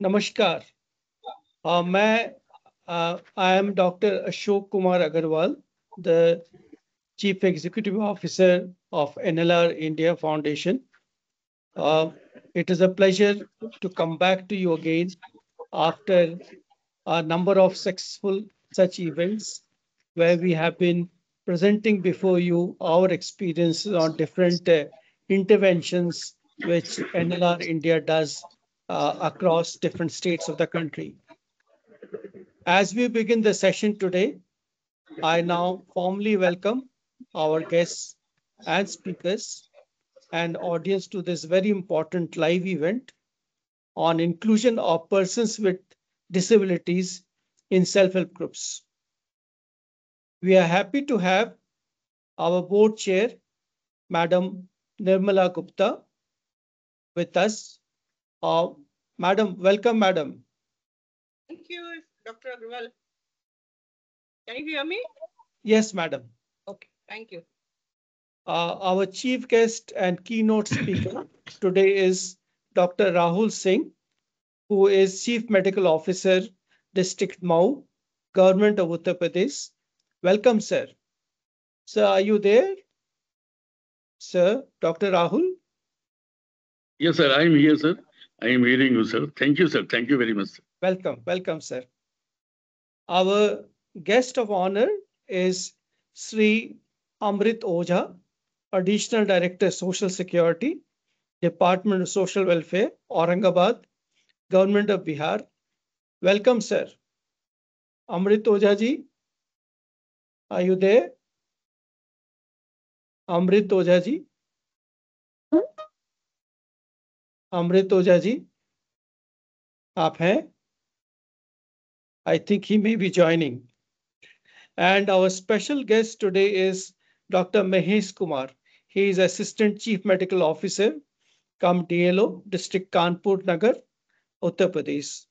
नमस्कार। I am Dr. Ashok Kumar Agarwal, the Chief Executive Officer of NLR India Foundation. Uh, it is a pleasure to come back to you again after a number of successful such events where we have been presenting before you our experiences on different interventions which NLR India does across different states of the country. As we begin the session today, I now formally welcome our guests and speakers and audience to this very important live event on inclusion of persons with disabilities in self-help groups. We are happy to have our board chair, Madam Nirmala Gupta, with us. Madam, welcome, Madam. Thank you, Dr. Agarwal. Can you hear me? Yes, Madam. Okay, thank you. Our chief guest and keynote speaker today is Dr. Rahul Singh, who is Chief Medical Officer, District Mau, Government of Uttar Pradesh. Welcome, sir. Sir, are you there? Sir, Dr. Rahul? Yes, sir. I am here, sir. I am hearing you, sir. Thank you, sir. Thank you very much. Welcome, sir. Our guest of honor is Sri Amrit Ojha, Additional Director, Social Security, Department of Social Welfare, Aurangabad, Government of Bihar. Welcome, sir. Amrit Ojha ji, are you there? Amrit Ojha ji? Amrit Ojha ji, आप हैं? I think he may be joining. And our special guest today is Dr. Mahesh Kumar. He is Assistant Chief Medical Officer, come DLO, District Kanpur Nagar, Uttar Pradesh.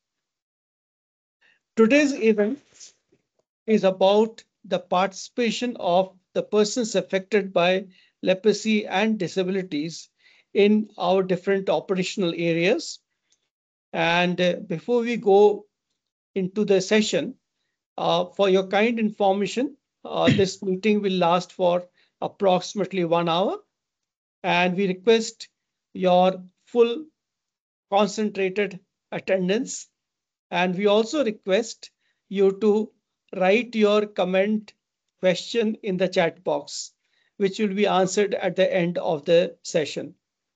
Today's event is about the participation of the persons affected by leprosy and disabilities in our different operational areas. And before we go into the session, for your kind information, this meeting will last for approximately 1 hour, and we request your full concentrated attendance. And we also request you to write your comment question in the chat box, which will be answered at the end of the session.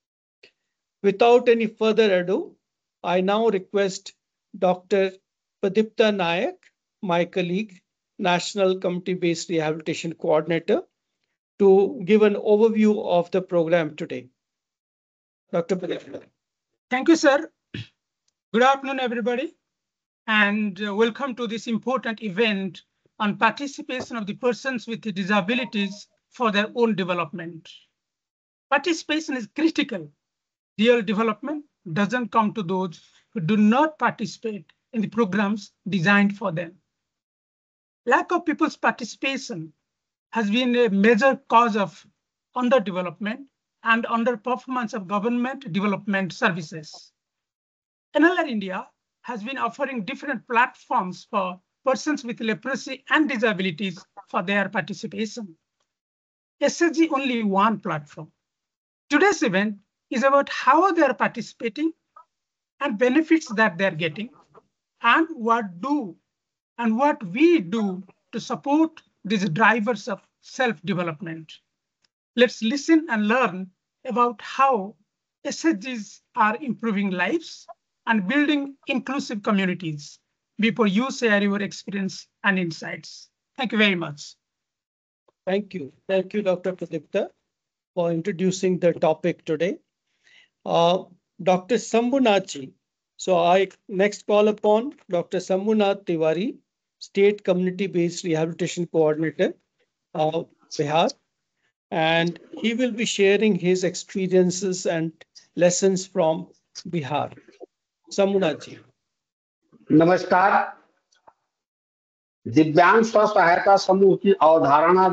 Without any further ado, I now request Dr. Pradipta Nayak, my colleague, National Community-Based Rehabilitation Coordinator, to give an overview of the program today. Dr. Pradipta. Thank you, sir. Good afternoon, everybody, and welcome to this important event on participation of the persons with disabilities for their own development. Participation is critical. Real development doesn't come to those who do not participate in the programs designed for them. Lack of people's participation has been a major cause of underdevelopment and underperformance of government development services. NLR India has been offering different platforms for persons with leprosy and disabilities for their participation. SSG only one platform. Today's event is about how they are participating and benefits that they're getting, and what we do to support these drivers of self-development. Let's listen and learn about how SSGs are improving lives and building inclusive communities before you share your experience and insights. Thank you very much. Thank you, Dr. Pradipta, for introducing the topic today. Dr. Sambhunath. So I next call upon Dr. Sambhunath Tiwari, State Community-Based Rehabilitation Coordinator of Bihar, and he will be sharing his experiences and lessons from Bihar. Sambhunath. नमस्कार। दिव्यांग स्व सहायता समूह की अवधारणा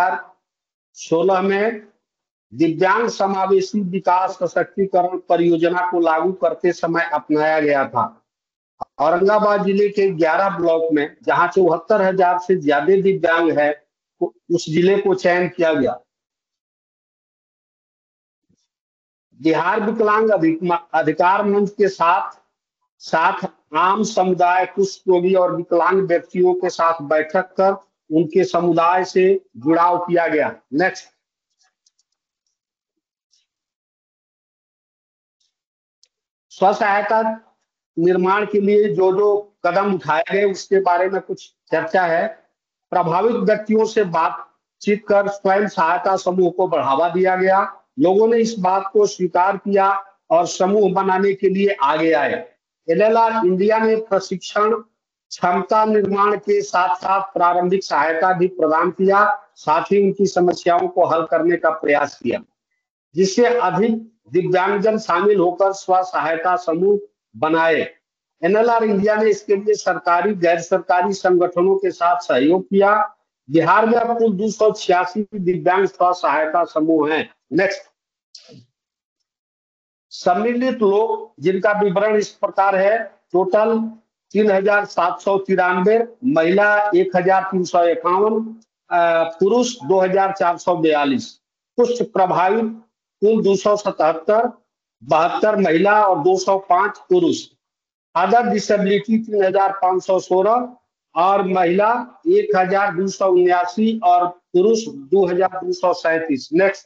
2016 में दिव्यांग समावेशी विकास सशक्तिकरण परियोजना को लागू करते समय अपनाया गया था। औरंगाबाद जिले के 11 ब्लॉक में, जहां 74,000 से ज्यादा दिव्यांग है, उस जिले को चयन किया गया। बिहार विकलांग अधिकार मंच के साथ साथ आम समुदाय, कुष्ठ रोगी और विकलांग व्यक्तियों के साथ बैठक कर उनके समुदाय से जुड़ाव किया गया। नेक्स्ट, स्व सहायता निर्माण के लिए जो जो कदम उठाए गए उसके बारे में कुछ चर्चा है। प्रभावित व्यक्तियों से बातचीत कर स्वयं सहायता समूह को बढ़ावा दिया गया। लोगों ने इस बात को स्वीकार किया और समूह बनाने के लिए आगे आए। एनएलआर इंडिया ने प्रशिक्षण, क्षमता निर्माण के साथ साथ प्रारंभिक सहायता भी प्रदान किया, साथ ही उनकी समस्याओं को हल करने का प्रयास किया, जिससे अधिक दिव्यांगजन शामिल होकर स्व सहायता समूह बनाए। एनएलआर इंडिया ने इसके लिए सरकारी, गैर सरकारी संगठनों के साथ सहयोग किया। बिहार में अब कुल 286 दिव्यांग स्व सहायता समूह हैं। नेक्स्ट, सम्मिलित लोग जिनका विवरण इस प्रकार है। टोटल 3,793, महिला 1,351, पुरुष 2,442। कुष्ठ प्रभावित कुल 277, 72 महिला और 205 पुरुष। अदर डिसेबिलिटी 3,516 और महिला 1,279 और पुरुष 2,237। नेक्स्ट,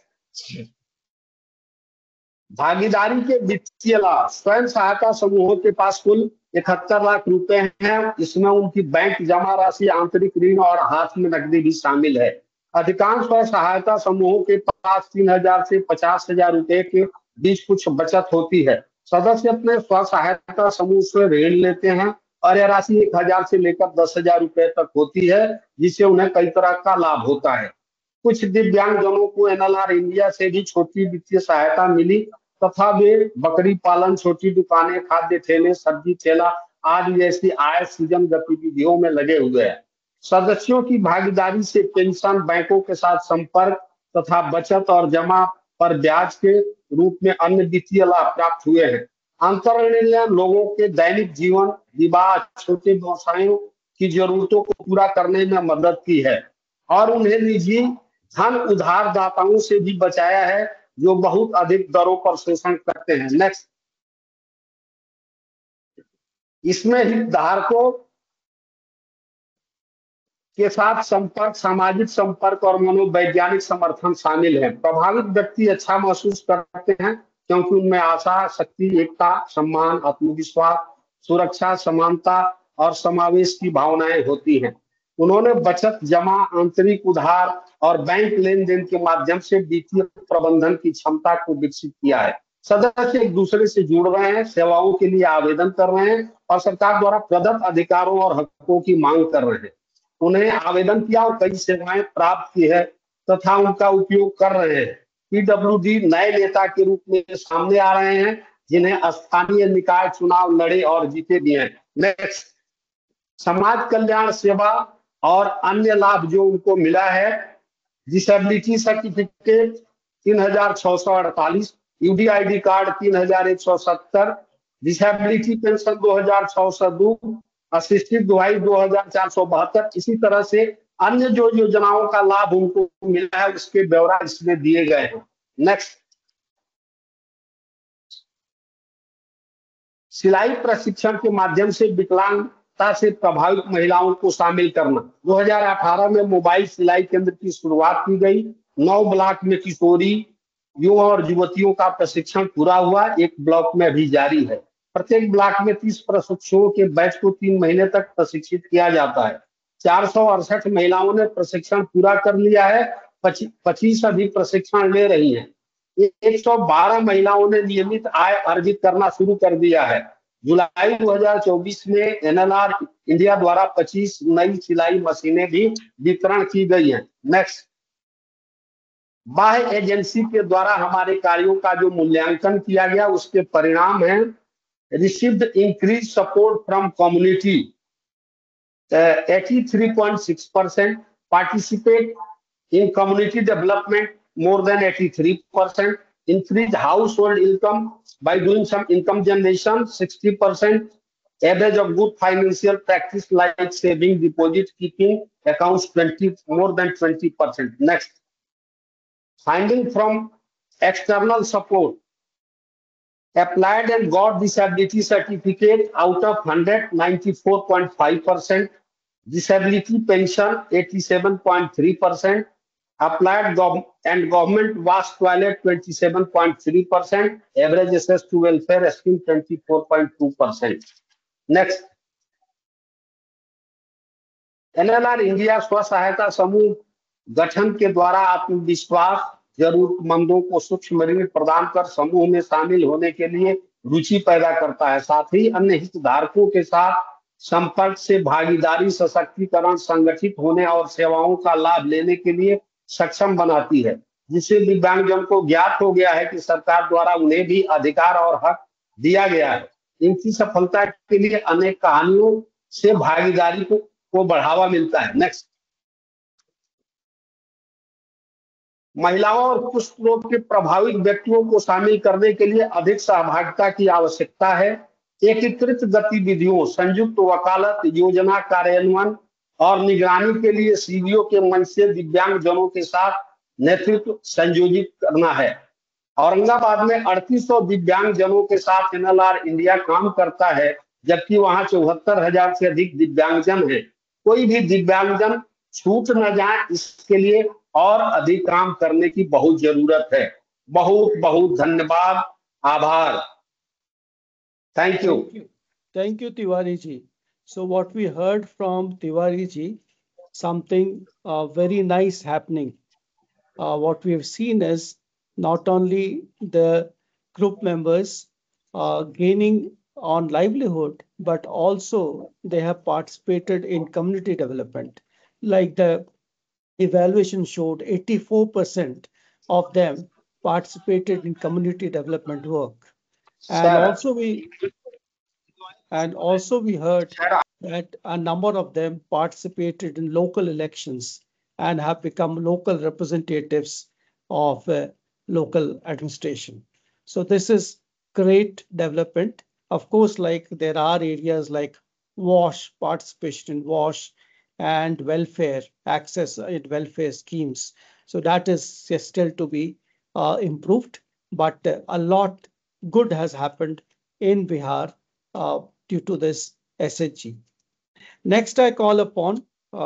भागीदारी के वित्तीय लाभ। स्वयं सहायता समूहों के पास कुल 71 लाख रुपए हैं। इसमें उनकी बैंक जमा राशि, आंतरिक ऋण और हाथ में नकदी भी शामिल है। अधिकांश स्व सहायता समूहों के पास 3,000 से 50,000 रुपए के बीच कुछ बचत होती है। सदस्य अपने स्व सहायता समूह से ऋण लेते हैं और यह राशि 1,000 से लेकर 10,000 रुपए तक होती है, जिससे उन्हें कई तरह का लाभ होता है। कुछ दिव्यांगजनों को एनएलआर इंडिया से भी छोटी वित्तीय सहायता मिली तथा वे बकरी पालन, छोटी दुकानें, खाद्य ठेले, सब्जी ठेला आदि जैसी आय सृजन गतिविधियों में लगे हुए हैं। सदस्यों की भागीदारी से पेंशन, बैंकों के साथ संपर्क तथा बचत और जमा पर ब्याज के रूप में अन्य वित्तीय लाभ प्राप्त हुए हैं। अंतरण ने लोगों के दैनिक जीवन, विवाह, छोटे व्यवसायों की जरूरतों को पूरा करने में मदद की है और उन्हें निजी धन उधारदाताओं से भी बचाया है, जो बहुत अधिक दरों पर शोषण करते हैं। नेक्स्ट, इसमें हितधारकों के साथ संपर्क, सामाजिक संपर्क और मनोवैज्ञानिक समर्थन शामिल है। प्रभावित व्यक्ति अच्छा महसूस करते हैं क्योंकि उनमें आशा, शक्ति, एकता, सम्मान, आत्मविश्वास, सुरक्षा, समानता और समावेश की भावनाएं होती हैं। उन्होंने बचत, जमा, आंतरिक उधार और बैंक लेन देन के माध्यम से वित्तीय प्रबंधन की क्षमता को विकसित किया है। सदस्य एक दूसरे से जुड़ रहे हैं, सेवाओं के लिए आवेदन कर रहे हैं और सरकार द्वारा प्रदत्त अधिकारों और हकों की मांग कर रहे हैं। उन्हें आवेदन किया और कई सेवाएं प्राप्त की है तथा उनका उपयोग कर रहे हैं। पीडब्ल्यूडी नए नेता के रूप में सामने आ रहे हैं, जिन्हें स्थानीय निकाय चुनाव लड़े और जीते भी हैं। नेक्स्ट, समाज कल्याण सेवा और अन्य लाभ जो उनको मिला है। Disability certificate 3,648, UDID card 3,170, disability pension 2,602, assisted दुहाई 2,472। इसी तरह से अन्य जो योजनाओं का लाभ उनको मिला है उसके ब्यौरा इसमें दिए गए हैं। नेक्स्ट, सिलाई प्रशिक्षण के माध्यम से विकलांगता से प्रभावित महिलाओं को शामिल करना। 2018 में मोबाइल सिलाई केंद्र की शुरुआत की गई। 9 ब्लॉक में किशोरी, युवा और युवतियों का प्रशिक्षण पूरा हुआ, एक ब्लॉक में अभी जारी है। प्रत्येक ब्लॉक में 30 प्रशिक्षुओं के बैच को 3 महीने तक प्रशिक्षित किया जाता है। 468 महिलाओं ने प्रशिक्षण पूरा कर लिया है, 25 अभी प्रशिक्षण ले रही हैं। 112 महिलाओं ने नियमित आय अर्जित करना शुरू कर दिया है। जुलाई 2024 में एनएलआर इंडिया द्वारा 25 नई सिलाई मशीनें भी वितरण की गई हैं। नेक्स्ट, बाह्य एजेंसी के द्वारा हमारे कार्यों का जो मूल्यांकन किया गया उसके परिणाम हैं। Received increase support from community 83.6%, participate in community development more than 83%, increase household income by doing some income generation 60%, Average of good financial practice like saving, deposit, keeping accounts more than 20%. Next, finding from external support. Applied and got disability certificate out of 100, 94.5%. Disability pension 87.3%. Applied and government wash toilet 27.3%. Average access to welfare scheme 24.2%. Next, NLR India स्व सहायता समूह गठन के द्वारा आत्मविश्वास जरूरतमंदों को सूक्ष्म ऋण प्रदान कर समूह में शामिल होने के लिए रुचि पैदा करता है। साथ ही अन्य हितधारकों के साथ संपर्क से भागीदारी, सशक्तिकरण, संगठित होने और सेवाओं का लाभ लेने के लिए सक्षम बनाती है, जिससे दिव्यांगजन को ज्ञात हो गया है कि सरकार द्वारा उन्हें भी अधिकार और हक दिया गया है। इनकी सफलता के लिए अनेक कहानियों से भागीदारी को बढ़ावा मिलता है। नेक्स्ट, महिलाओं और कुष्ठ रोग के प्रभावित व्यक्तियों को शामिल करने के लिए अधिक सहभागिता की आवश्यकता है। एकीकृत गतिविधियों, संयुक्त वकालत योजना कार्यान्वयन और निगरानी के लिए सीबीओ के मंच से दिव्यांग जनों के साथ नेतृत्व संयोजित करना है। औरंगाबाद में 3800 दिव्यांग जनों के साथ एनएलआर इंडिया काम करता है, जबकि वहां 74,000 से अधिक दिव्यांगजन हैं। कोई भी दिव्यांगजन छूट न जाए, इसके लिए और अधिक काम करने की बहुत जरूरत है। बहुत बहुत धन्यवाद, आभार। Thank you. Thank you, Tiwari ji. So what we heard from Tiwari ji, something very nice happening. What we have seen is not only the group members gaining on livelihood, but also they have participated in community development. Like the evaluation showed, 84% of them participated in community development work. And also we heard that a number of them participated in local elections and have become local representatives of local administration. So this is great development. Of course, like there are areas like WASH, participation in WASH, and welfare, access in welfare schemes. So that is still to be improved, but a lot good has happened in Bihar due to this SHG. Next, I call upon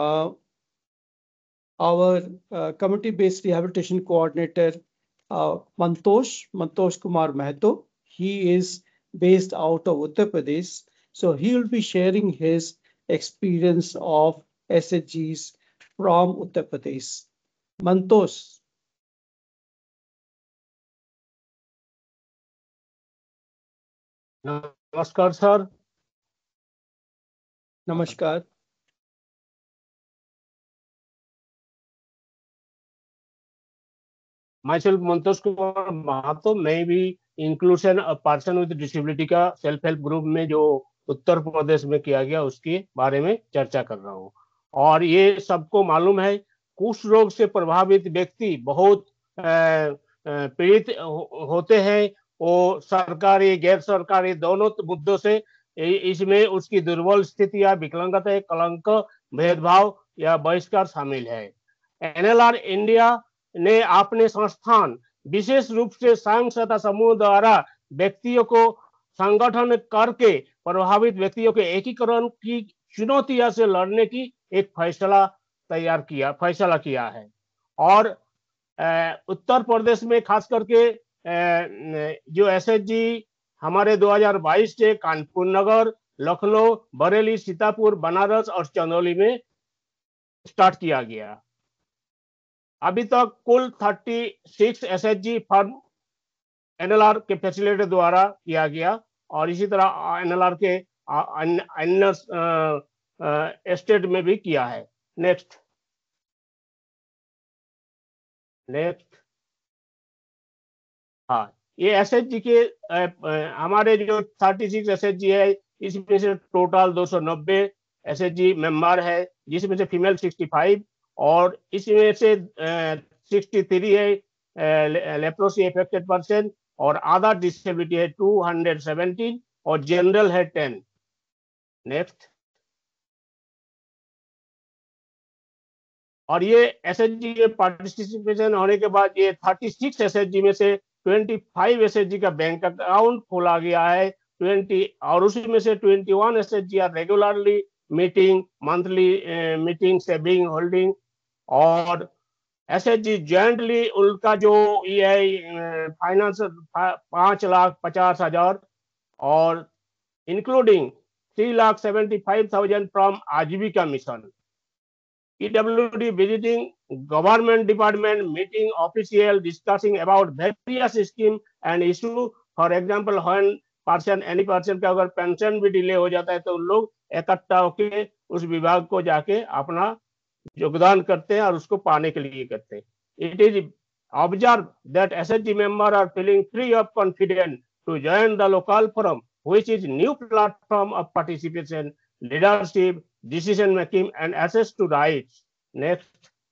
our community-based rehabilitation coordinator, Mantosh Kumar Mahto. He is based out of Uttar Pradesh. So he will be sharing his experience of SHGs from Uttar Pradesh. Mantosh. नमस्कार sir. नमस्कार। Myself Mantosh Kumar Mahato, मैं भी inclusion person with disability का self help group में जो उत्तर प्रदेश में किया गया उसके बारे में चर्चा कर रहा हूँ। और ये सबको मालूम है, कुष्ठ रोग से प्रभावित व्यक्ति बहुत पीड़ित होते हैं। वो सरकारी गैर सरकारी दोनों मुद्दों से इसमें उसकी दुर्बल स्थिति या विकलांगता, कलंक, भेदभाव या बहिष्कार शामिल है। एनएलआर इंडिया ने अपने संस्थान विशेष रूप से स्वयं सहायता समूह द्वारा व्यक्तियों को संगठन करके प्रभावित व्यक्तियों के एकीकरण की चुनौतियों से लड़ने की एक फैसला किया है। और उत्तर प्रदेश में खास करके जो एसएचजी हमारे 2022 से कानपुर नगर, लखनऊ, बरेली, सीतापुर, बनारस और चंदौली में स्टार्ट किया गया। अभी तक कुल 36 एसएचजी फर्म एनएलआर के फैसिलिटेटर द्वारा किया गया और इसी तरह एनएलआर के अन्य स्टेट में भी किया है। नेक्स्ट। हाँ, ये एसएचजी के हमारे जो 36 एसएचजी है, इसमें से टोटल 290 एसएचजी मेंबर है, जिसमें से फीमेल 65 और इसमें से 63 है लेप्रोसी अफेक्टेड पर्सन और अदर डिसेबिलिटी है 217 और जनरल है 10। नेक्स्ट। और ये एसएचजी के पार्टिसिपेशन होने के बाद ये 36 एसएचजी में से 25 एसएचजी का बैंक अकाउंट खोला गया है, 20 और उसी में से 21 SHG are regularly meeting, monthly meeting, saving, holding. और एसएचजी जॉइंटली उनका जो ये फाइनेंस 5,50,000 और including 3,75,000 from Aajeevika mission. PWD visiting government department, meeting official, discussing about various scheme and issue. For example, when any person का अगर pension भी delay हो जाता है तो उन लोग इकट्ठा होके उस विभाग को जाके अपना योगदान करते हैं और उसको पाने के लिए करते हैं। It is observed that SHG members are feeling free of confidence to join the local forum, which is new platform of participation, leadership, decision making and access to rights. Next.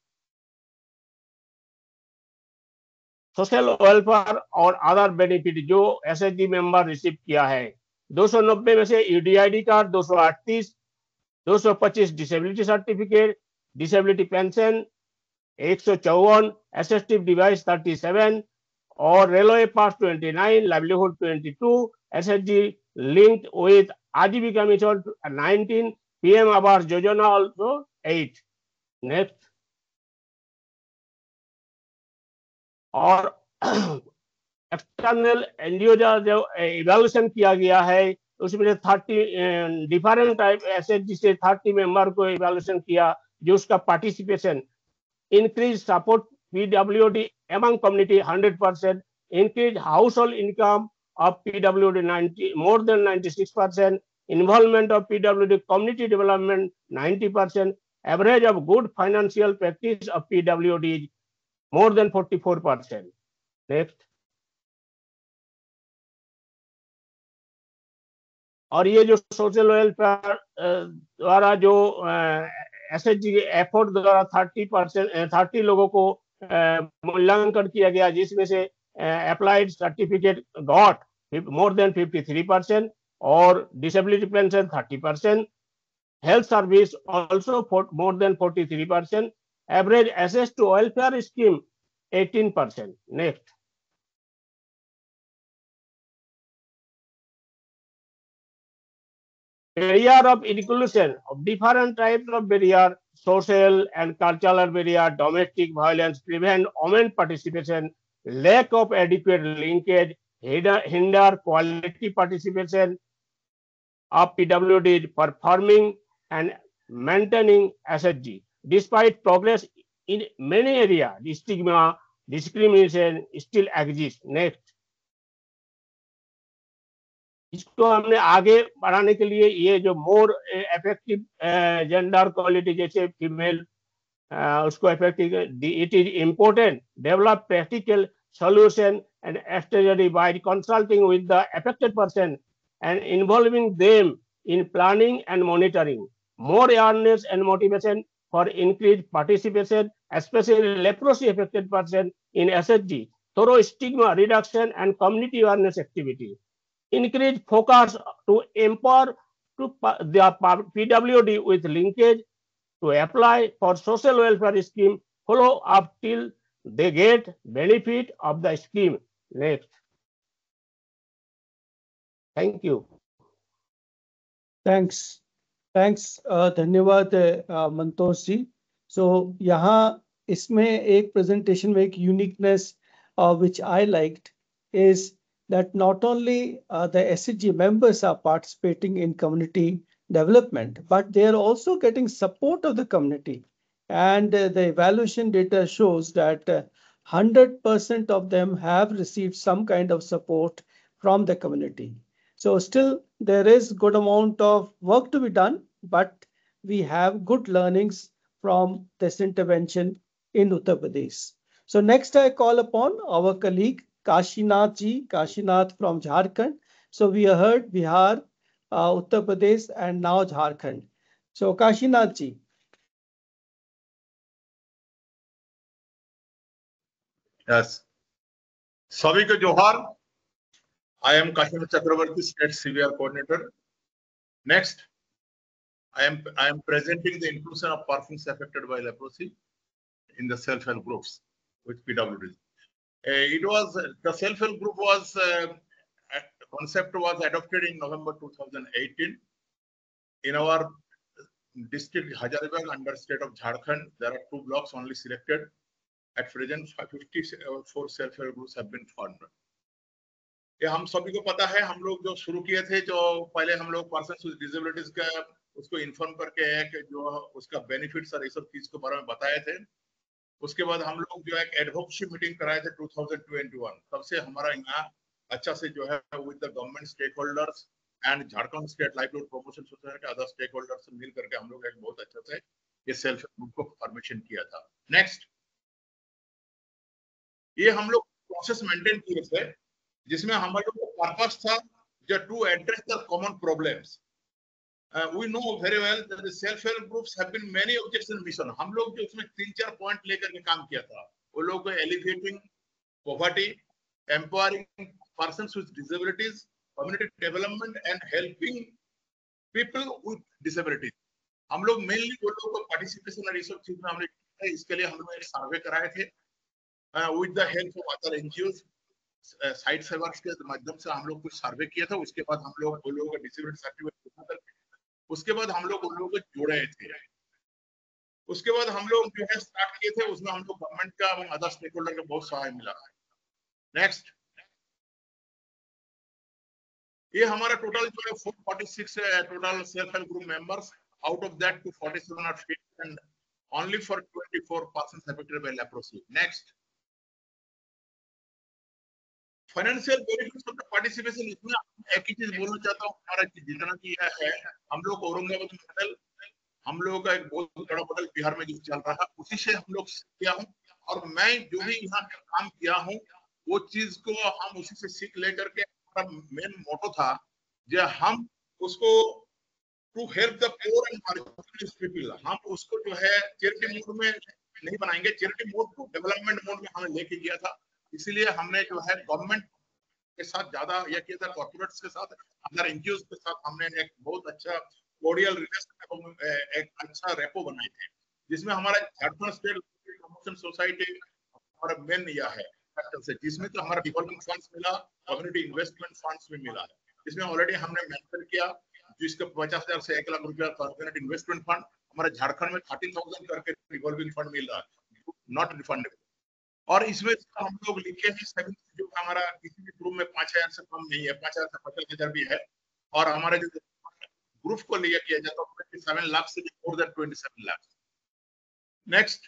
Social welfare और other benefit जो SHG member receive किया है, 290 में से UDID card 238, 225 disability certificate, disability pension 154, assistive device 37 और railway pass 29, livelihood 22, SHG linked with Aajeevika mission 19, PM Awas Yojana also 8. Next. और external NGO जो evaluation किया गया है उसमें 30 डिफरेंट टाइप एसएचजी से 30 मेंबर को इवैल्यूएशन किया, जो उसका participation increase support PWD among community 100%, increase household income of PWD more than 96%, involvement of PWD community development 90%, average of good financial practice of PWD is more than 44%. Next. और ये जो social welfare द्वारा जो SHG के effort द्वारा 30 लोगों को मूल्यांकन किया गया, जिसमें से applied certificate got more than 53% or disability pension 30%, health service also for more than 43%, average access to welfare scheme 18%. Next. Barrier of inclusion of different types of barrier, social and cultural barrier, domestic violence, prevent women participation, lack of adequate linkage, hinder quality participation of PWD performing and maintaining SHG. Despite progress in many areas, the stigma, discrimination still exists. Next. इसको हमने आगे बढ़ाने के लिए ये जो more effective gender quality जैसे female उसको effective, it is important develop practical solution and strategy by consulting with the affected person and involving them in planning and monitoring. More awareness and motivation for increased participation, especially leprosy affected person in SHG, thorough stigma reduction and community awareness activity. Increased focus to empower to the PWD with linkage to apply for social welfare scheme, follow up till they get benefit of the scheme. Next. Thank you. Thanks. धन्यवाद मंतोष जी. So यहाँ इसमें एक presentation में एक uniqueness which I liked is that not only the SHG members are participating in community development, but they are also getting support of the community. And the evaluation data shows that 100% of them have received some kind of support from the community. So still there is good amount of work to be done, but we have good learnings from this intervention in Uttar Pradesh. So next I call upon our colleague Kashinath ji, Kashinath from Jharkhand. So we heard Bihar, Uttar Pradesh and now Jharkhand. So Kashinath ji. Yes. सभी को जोहार. I am Kashinath Chakravarti, State CVR Coordinator. Next. I am presenting the inclusion of persons affected by leprosy in the self-help groups with PWDs. It was the self-help group was concept was adopted in November 2018 in our district Hazaribagh under state of Jharkhand. There are 2 blocks only selected. At present, 54 self-help groups have been formed. ये हम सभी को पता है, हम लोग जो शुरू किए थे, जो पहले हम लोग पर्सन विद डिसेबिलिटीज का उसको इन्फॉर्म करके एक जो उसका बेनिफिट्स और ये सब चीज के बारे में बताए थे। उसके बाद हम लोग जो एक एडवोकेसी मीटिंग कराए थे 2021। तब से हमारा यहाँ अच्छा से जो है with the government stakeholders and Jharkhand state livelihood promotion society other stakeholders मिल करके हम लोग एक बहुत अच्छा से ये सेल्फ ग्रुप को फॉर्मेशन किया था। नेक्स्ट, ये हम लोग प्रोसेस मेंटेन किए थे जिसमें हमारे लोग का पर्पस था जो to address the common problems. We know very well that the self-help groups have been many objects mission. हम लोग जो उसमें 3-4 पॉइंट लेकर के काम किया था, वो लोग को elevating poverty, empowering persons with disabilities, community development and helping people with disabilities. हम लोग मेनली वो लोगों को पार्टिसिपेशन और ये सब चीज में हमने, इसके लिए हम लोग एक सर्वे कराए थे with the help of other NGOs, site servers के माध्यम से हम लोग कुछ सर्वे किया था। उसके बाद हम लोग वो लोगों का डिसेबिलिटी सर्टिफिकेट बना करके उसके बाद हम लोग उन लोगों को जोड़े थे। उसके बाद हम लोग जो है स्टार्ट किए थे, उसमें हम लोग गवर्नमेंट का और अदर स्टेक होल्डर का बहुत सहाय मिला है। नेक्स्ट, ये हमारा टोटल जो है 446 total self help group members, out of that 247 are fit and only for 24 persons affected by leprosy. Next, financial benefits of the participation. इसमें एक ही चीज बोलना चाहता हूँ, हमारा जितना किया है हम लोग औरंगाबाद मॉडल, हम लोगों का एक बहुत बड़ा मॉडल बिहार में जो चल रहा है उसी से हम लोग किया हूँ, और मैं जो भी यहाँ काम किया हूँ वो चीज को हम उसी से सीख लेकर के, हमारा मेन मोटो था जो हम उसको to help the poor and marginalized people, हम उसको जो है चैरिटी मोड में नहीं बनाएंगे, चैरिटी मोड को डेवलपमेंट मोड में हमने लेके गया था। इसीलिए हमने जो है गवर्नमेंट के साथ ज्यादा यह किया था, कॉर्पोरेट्स के साथ, अदर एनजीओ के साथ हमने एक बहुत अच्छा कोडियल रिलेशन, एक अच्छा रेपो बनाए थे, जिसमें हमारा झारखंड स्टेट प्रमोशन सोसाइटी हमारा मेन यह है से, जिसमें तो हमारा रिवॉल्विंग फंड्स मिला, कम्युनिटी इन्वेस्टमेंट फंड्स भी मिला है, जिसमें ऑलरेडी हमने मेंशन किया जिसका 50,000 से 1 लाख रुपया कम्युनिटी इन्वेस्टमेंट फंड हमारे झारखंड में 30,000 करके रिवॉल्विंग फंड मिल रहा है, नॉट रिफंडेबल। और इसमें हम लोग लिखे हैं सभी जो हमारा किसी भी ग्रुप में 5,000 से कम नहीं है, 5,000 से 50,000 भी है, और हमारे जो ग्रुप को लिया किया जाता है 27 लाख से more than 27 lakh. Next,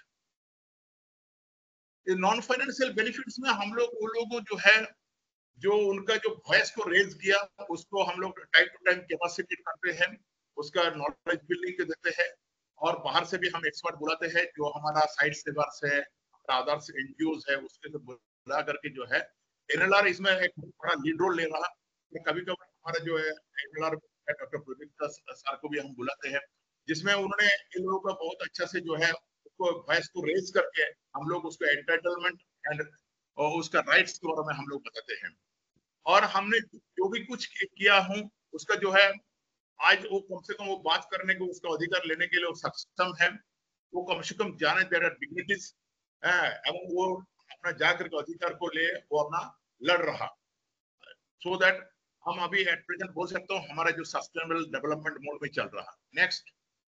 non financial benefits में हम लोग वो लोगों जो है जो उनका जो वॉइस को रेज किया उसको हम लोग टाइम टू टाइम कैपेसिटी करते हैं, उसका नॉलेज बिल्डिंग देते हैं, और बाहर से भी हम एक्सपर्ट बुलाते हैं जो हमारा साइट सेवर्स है, अदर्स एनजीओज है, उसके से बुला करके जो है एनएलआर इसमें एक बड़ा लीड रोल ले रहा है। कभी कभी हमारा जो है एनएलआर डॉक्टर प्रदीप सर को भी हम बुलाते हैं, जिसमें उन्होंने इन लोगों का बहुत अच्छा से जो है उसको वॉइस को रेज करके हम लोग उसको एंटाइटलमेंट एंड उसका राइट्स के बारे में हम लोग बताते हैं। और हमने जो भी कुछ किया हूँ उसका जो है आज वो कम से कम वो बात करने को उसका अधिकार लेने के लिए वो सक्षम है, वो कम से कम जाने देर डिग्निटीज एवं वो अपना जाकर के अधिकार को ले वो अपना लड़ रहा, सो दैट हम अभी एट प्रेजेंट बोल सकते हो हमारा जो सस्टेनेबल डेवलपमेंट मोड में चल रहा। नेक्स्ट,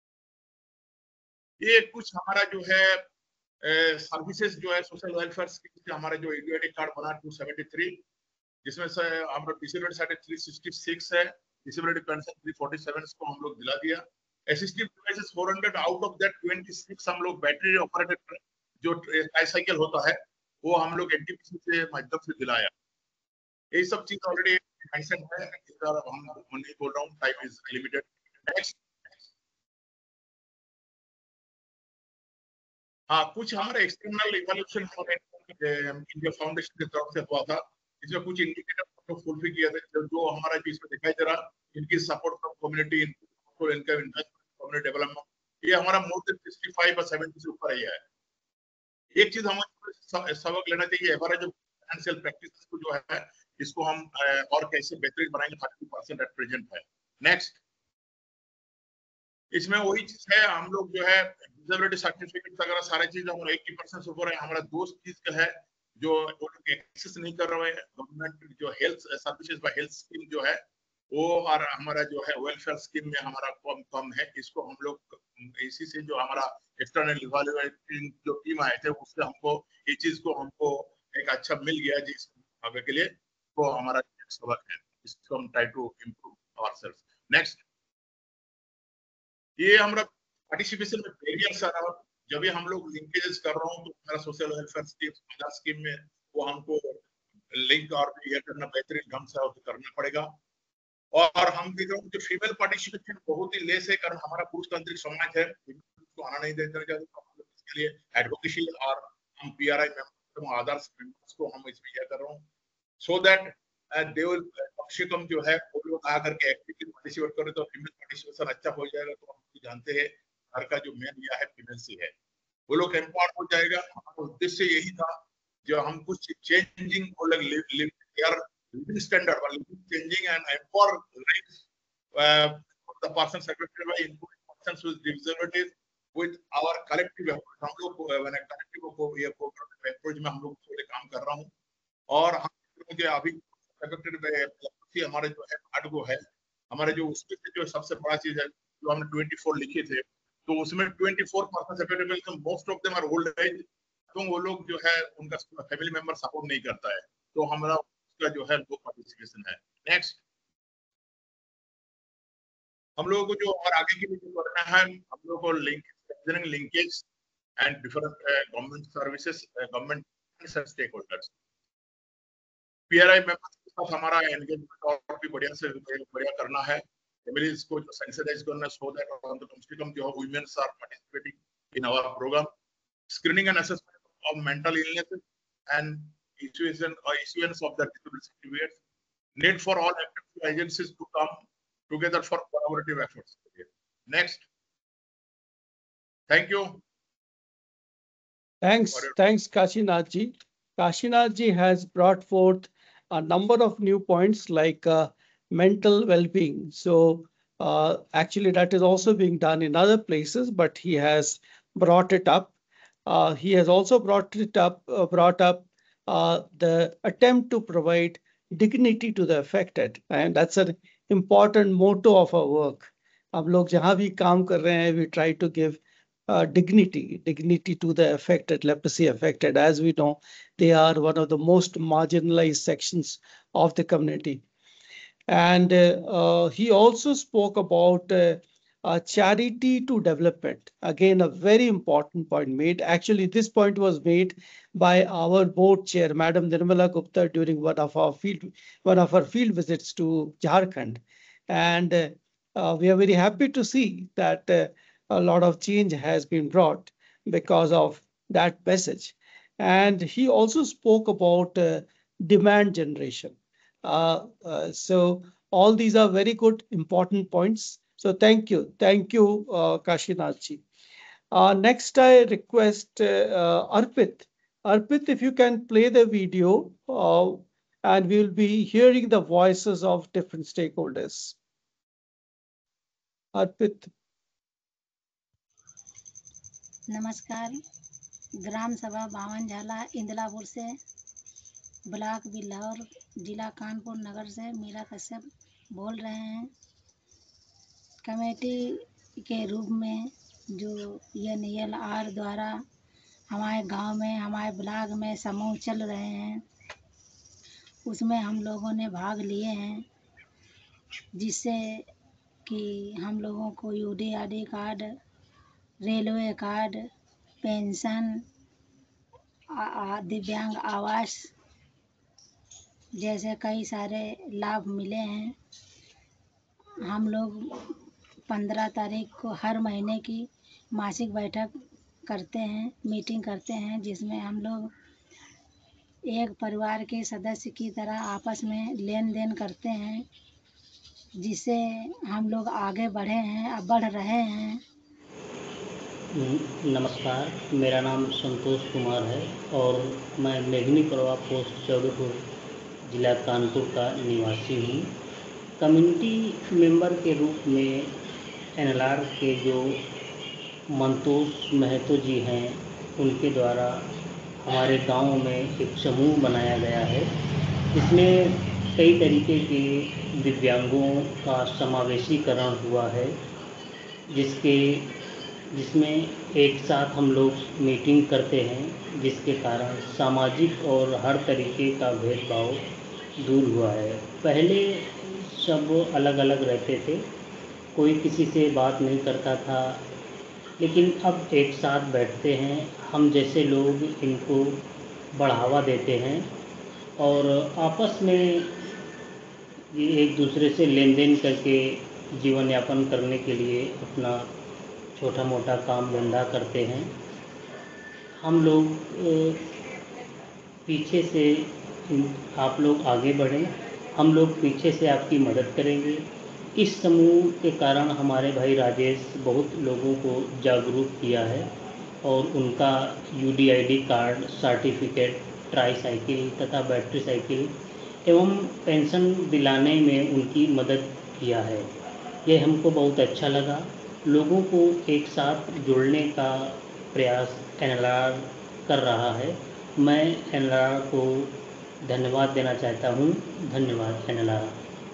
ये कुछ हमारा जो है सर्विसेज जो है सोशल वेलफेयर के हमारा जो यूआईडी कार्ड बना 273, जिसमें से हमारा डिसेबिलिटी सर्टिफिकेट 366 है, डिसेबिलिटी पेंशन 347 को हम लोग दिला दिया, assistive devices 400, out of that 26 हम लोग बैटरी ऑपरेटेड जो ट्राईसाइकिल होता है वो हम लोग एनटीपीसी के माध्यम से दिलाया। ये सब चीज ऑलरेडी मेंशन है, हम नहीं बोल रहा हूँ, टाइम इज लिमिटेड। नेक्स्ट, हाँ कुछ हमारा एक्सटर्नल इवैल्यूएशन इंडिया फाउंडेशन की तरफ से हुआ था, इसमें कुछ इंडिकेटर फुलफिल किया था जो हमारा जो इसमें दिखाई दे रहा, इनकी सपोर्ट फ्रॉम कम्युनिटी, इनका इन्वेस्टमेंट कम्युनिटी डेवलपमेंट, ये हमारा मोर देन 65 और 70 से ऊपर ही है। एक चीज हमें सबक लेना चाहिए, हमारा जो फाइनेंशियल प्रैक्टिस को जो है इसको हम और कैसे बेहतरीन बनाएंगे 30% एट प्रेजेंट है। नेक्स्ट, इसमें वही चीज है, हम लोग जो है डिसेबिलिटी सर्टिफिकेट वगैरह सारे चीज हम 80% से ऊपर है। हमारा दोस्त चीज का है जो एक्सेस नहीं कर रहे हैं, गवर्नमेंट जो health services by health scheme जो है वो, और हमारा जो है वेलफेयर स्कीम में हमारा कम है। इसको हम लोग इसी से जो हमारा एक्सटर्नल इवैल्यूएटिंग जो टीम आए थे उससे हमको ये चीज को हमको एक अच्छा मिल गया, जिस आगे के लिए वो हमारा सबक है। इसको हम try to improve ourself. Next, ये हमारा पार्टिसिपेशन में बैरियर्स आ रहा है। जब भी हम लोग लिंकेजेस कर रहा हूँ तो हमारा सोशल वेलफेयर स्कीम में वो हमको लिंक और ये करना बेहतरीन ढंग से करना पड़ेगा। और हम देख रहे हैं कि फीमेल पार्टिसिपेशन बहुत ही लेस है, कारण हमारा पुरुष तांत्रिक समाज है, उसको आना नहीं देते हैं। इसके लिए एडवोकेसी और हम पीआरआई मेंबर्स आदर्श मेंबर्स को हम इसमें यह कर रहा हूँ, so that they will come से कम जो है वो लोग आकर के एक्टिवली पार्टिसिपेट करें तो फीमेल पार्टिसिपेशन अच्छा हो जाएगा। तो हम जानते हैं घर का जो मेन यह है फीमेल से है, वो लोग एम्पावर हो जाएगा। हमारा उद्देश्य यही था जो हम कुछ चेंजिंग वो लोग living standard or living changing and empower lives the persons affected by including persons with disabilities with our collective effort। हम लोग collective approach में हम लोग थोड़े काम कर रहा हूँ। और हम जो अभी affected by हमारे जो है कार्ड को है, हमारे जो उसमें जो सबसे बड़ा चीज है जो हमने 24 लिखे थे, तो उसमें 24% affected, most of them are old age. तो वो लोग जो है उनका फैमिली मेंबर सपोर्ट नहीं करता है, तो हमारा का जो है वो पार्टिसिपेशन है। नेक्स्ट, हम लोगों को जो और आगे के लिए जो करना है, हम लोगों को linkage and different government services, government stakeholders, PRI members के साथ हमारा एंगेजमेंट और भी बढ़िया करना है। फैमिलीज को जो सेंसिटाइज करना, सो दैट कम से कम जो womens are participating in our program. Screening and assessment of mental illness and issuance of the disability certificates, need for all active agencies to come together for collaborative efforts. Next, thank you. Thanks, Kashinath ji. Kashinath ji has brought forth a number of new points like mental well-being. So actually that is also being done in other places, but he has brought it up. He has also brought up the attempt to provide dignity to the affected, and that's an important motto of our work. हम लोग जहाँ भी काम कर रहे हैं, we try to give dignity to the affected, leprosy affected. As we know, they are one of the most marginalized sections of the community. And he also spoke about charity to development. Again, a very important point made. Actually, this point was made by our board chair, Madam Nirmala Gupta, during one of our field visits to Jharkhand. And we are very happy to see that a lot of change has been brought because of that message. And he also spoke about demand generation. So all these are very good, important points. So thank you, Kashinath ji. Next, I request Arpit. Arpit, if you can play the video, and we will be hearing the voices of different stakeholders. Arpit. नमस्कार, ग्राम सभा बावनझाला इंदलापुर से, block Bilhaur, जिला कानपुर नगर से मीरा कश्यप बोल रहे हैं। Committee के रूप में जो NLR द्वारा हमारे गांव में, हमारे ब्लॉक में समूह चल रहे हैं, उसमें हम लोगों ने भाग लिए हैं, जिससे कि हम लोगों को UDRD card, railway card, pension, दिव्यांग आवास जैसे कई सारे लाभ मिले हैं। हम लोग 15 तारीख को हर महीने की मासिक बैठक करते हैं, मीटिंग करते हैं, जिसमें हम लोग एक परिवार के सदस्य की तरह आपस में लेन देन करते हैं, जिससे हम लोग आगे बढ़े हैं, अब बढ़ रहे हैं। नमस्कार, मेरा नाम संतोष कुमार है और मैं मेघनी परवा पोस्ट चौबेपुर जिला कानपुर का निवासी हूँ। कम्युनिटी मेंबर के रूप में एनएलआर के जो मंतोष महतो जी हैं उनके द्वारा हमारे गांव में एक समूह बनाया गया है, जिसमें कई तरीके के दिव्यांगों का समावेशीकरण हुआ है, जिसमें एक साथ हम लोग मीटिंग करते हैं, जिसके कारण सामाजिक और हर तरीके का भेदभाव दूर हुआ है। पहले सब अलग अलग रहते थे, कोई किसी से बात नहीं करता था, लेकिन अब एक साथ बैठते हैं। हम जैसे लोग इनको बढ़ावा देते हैं और आपस में ये एक दूसरे से लेन देन करके जीवन यापन करने के लिए अपना छोटा मोटा काम धंधा करते हैं। हम लोग पीछे से आप लोग आगे बढ़ें, हम लोग पीछे से आपकी मदद करेंगे। इस समूह के कारण हमारे भाई राजेश बहुत लोगों को जागरूक किया है और उनका यूडीआईडी कार्ड, सर्टिफिकेट, ट्राईसाइकिल तथा बैटरी साइकिल एवं पेंशन दिलाने में उनकी मदद किया है। ये हमको बहुत अच्छा लगा। लोगों को एक साथ जोड़ने का प्रयास एनएलआर कर रहा है। मैं एनएलआर को धन्यवाद देना चाहता हूँ। धन्यवाद एनएलआर।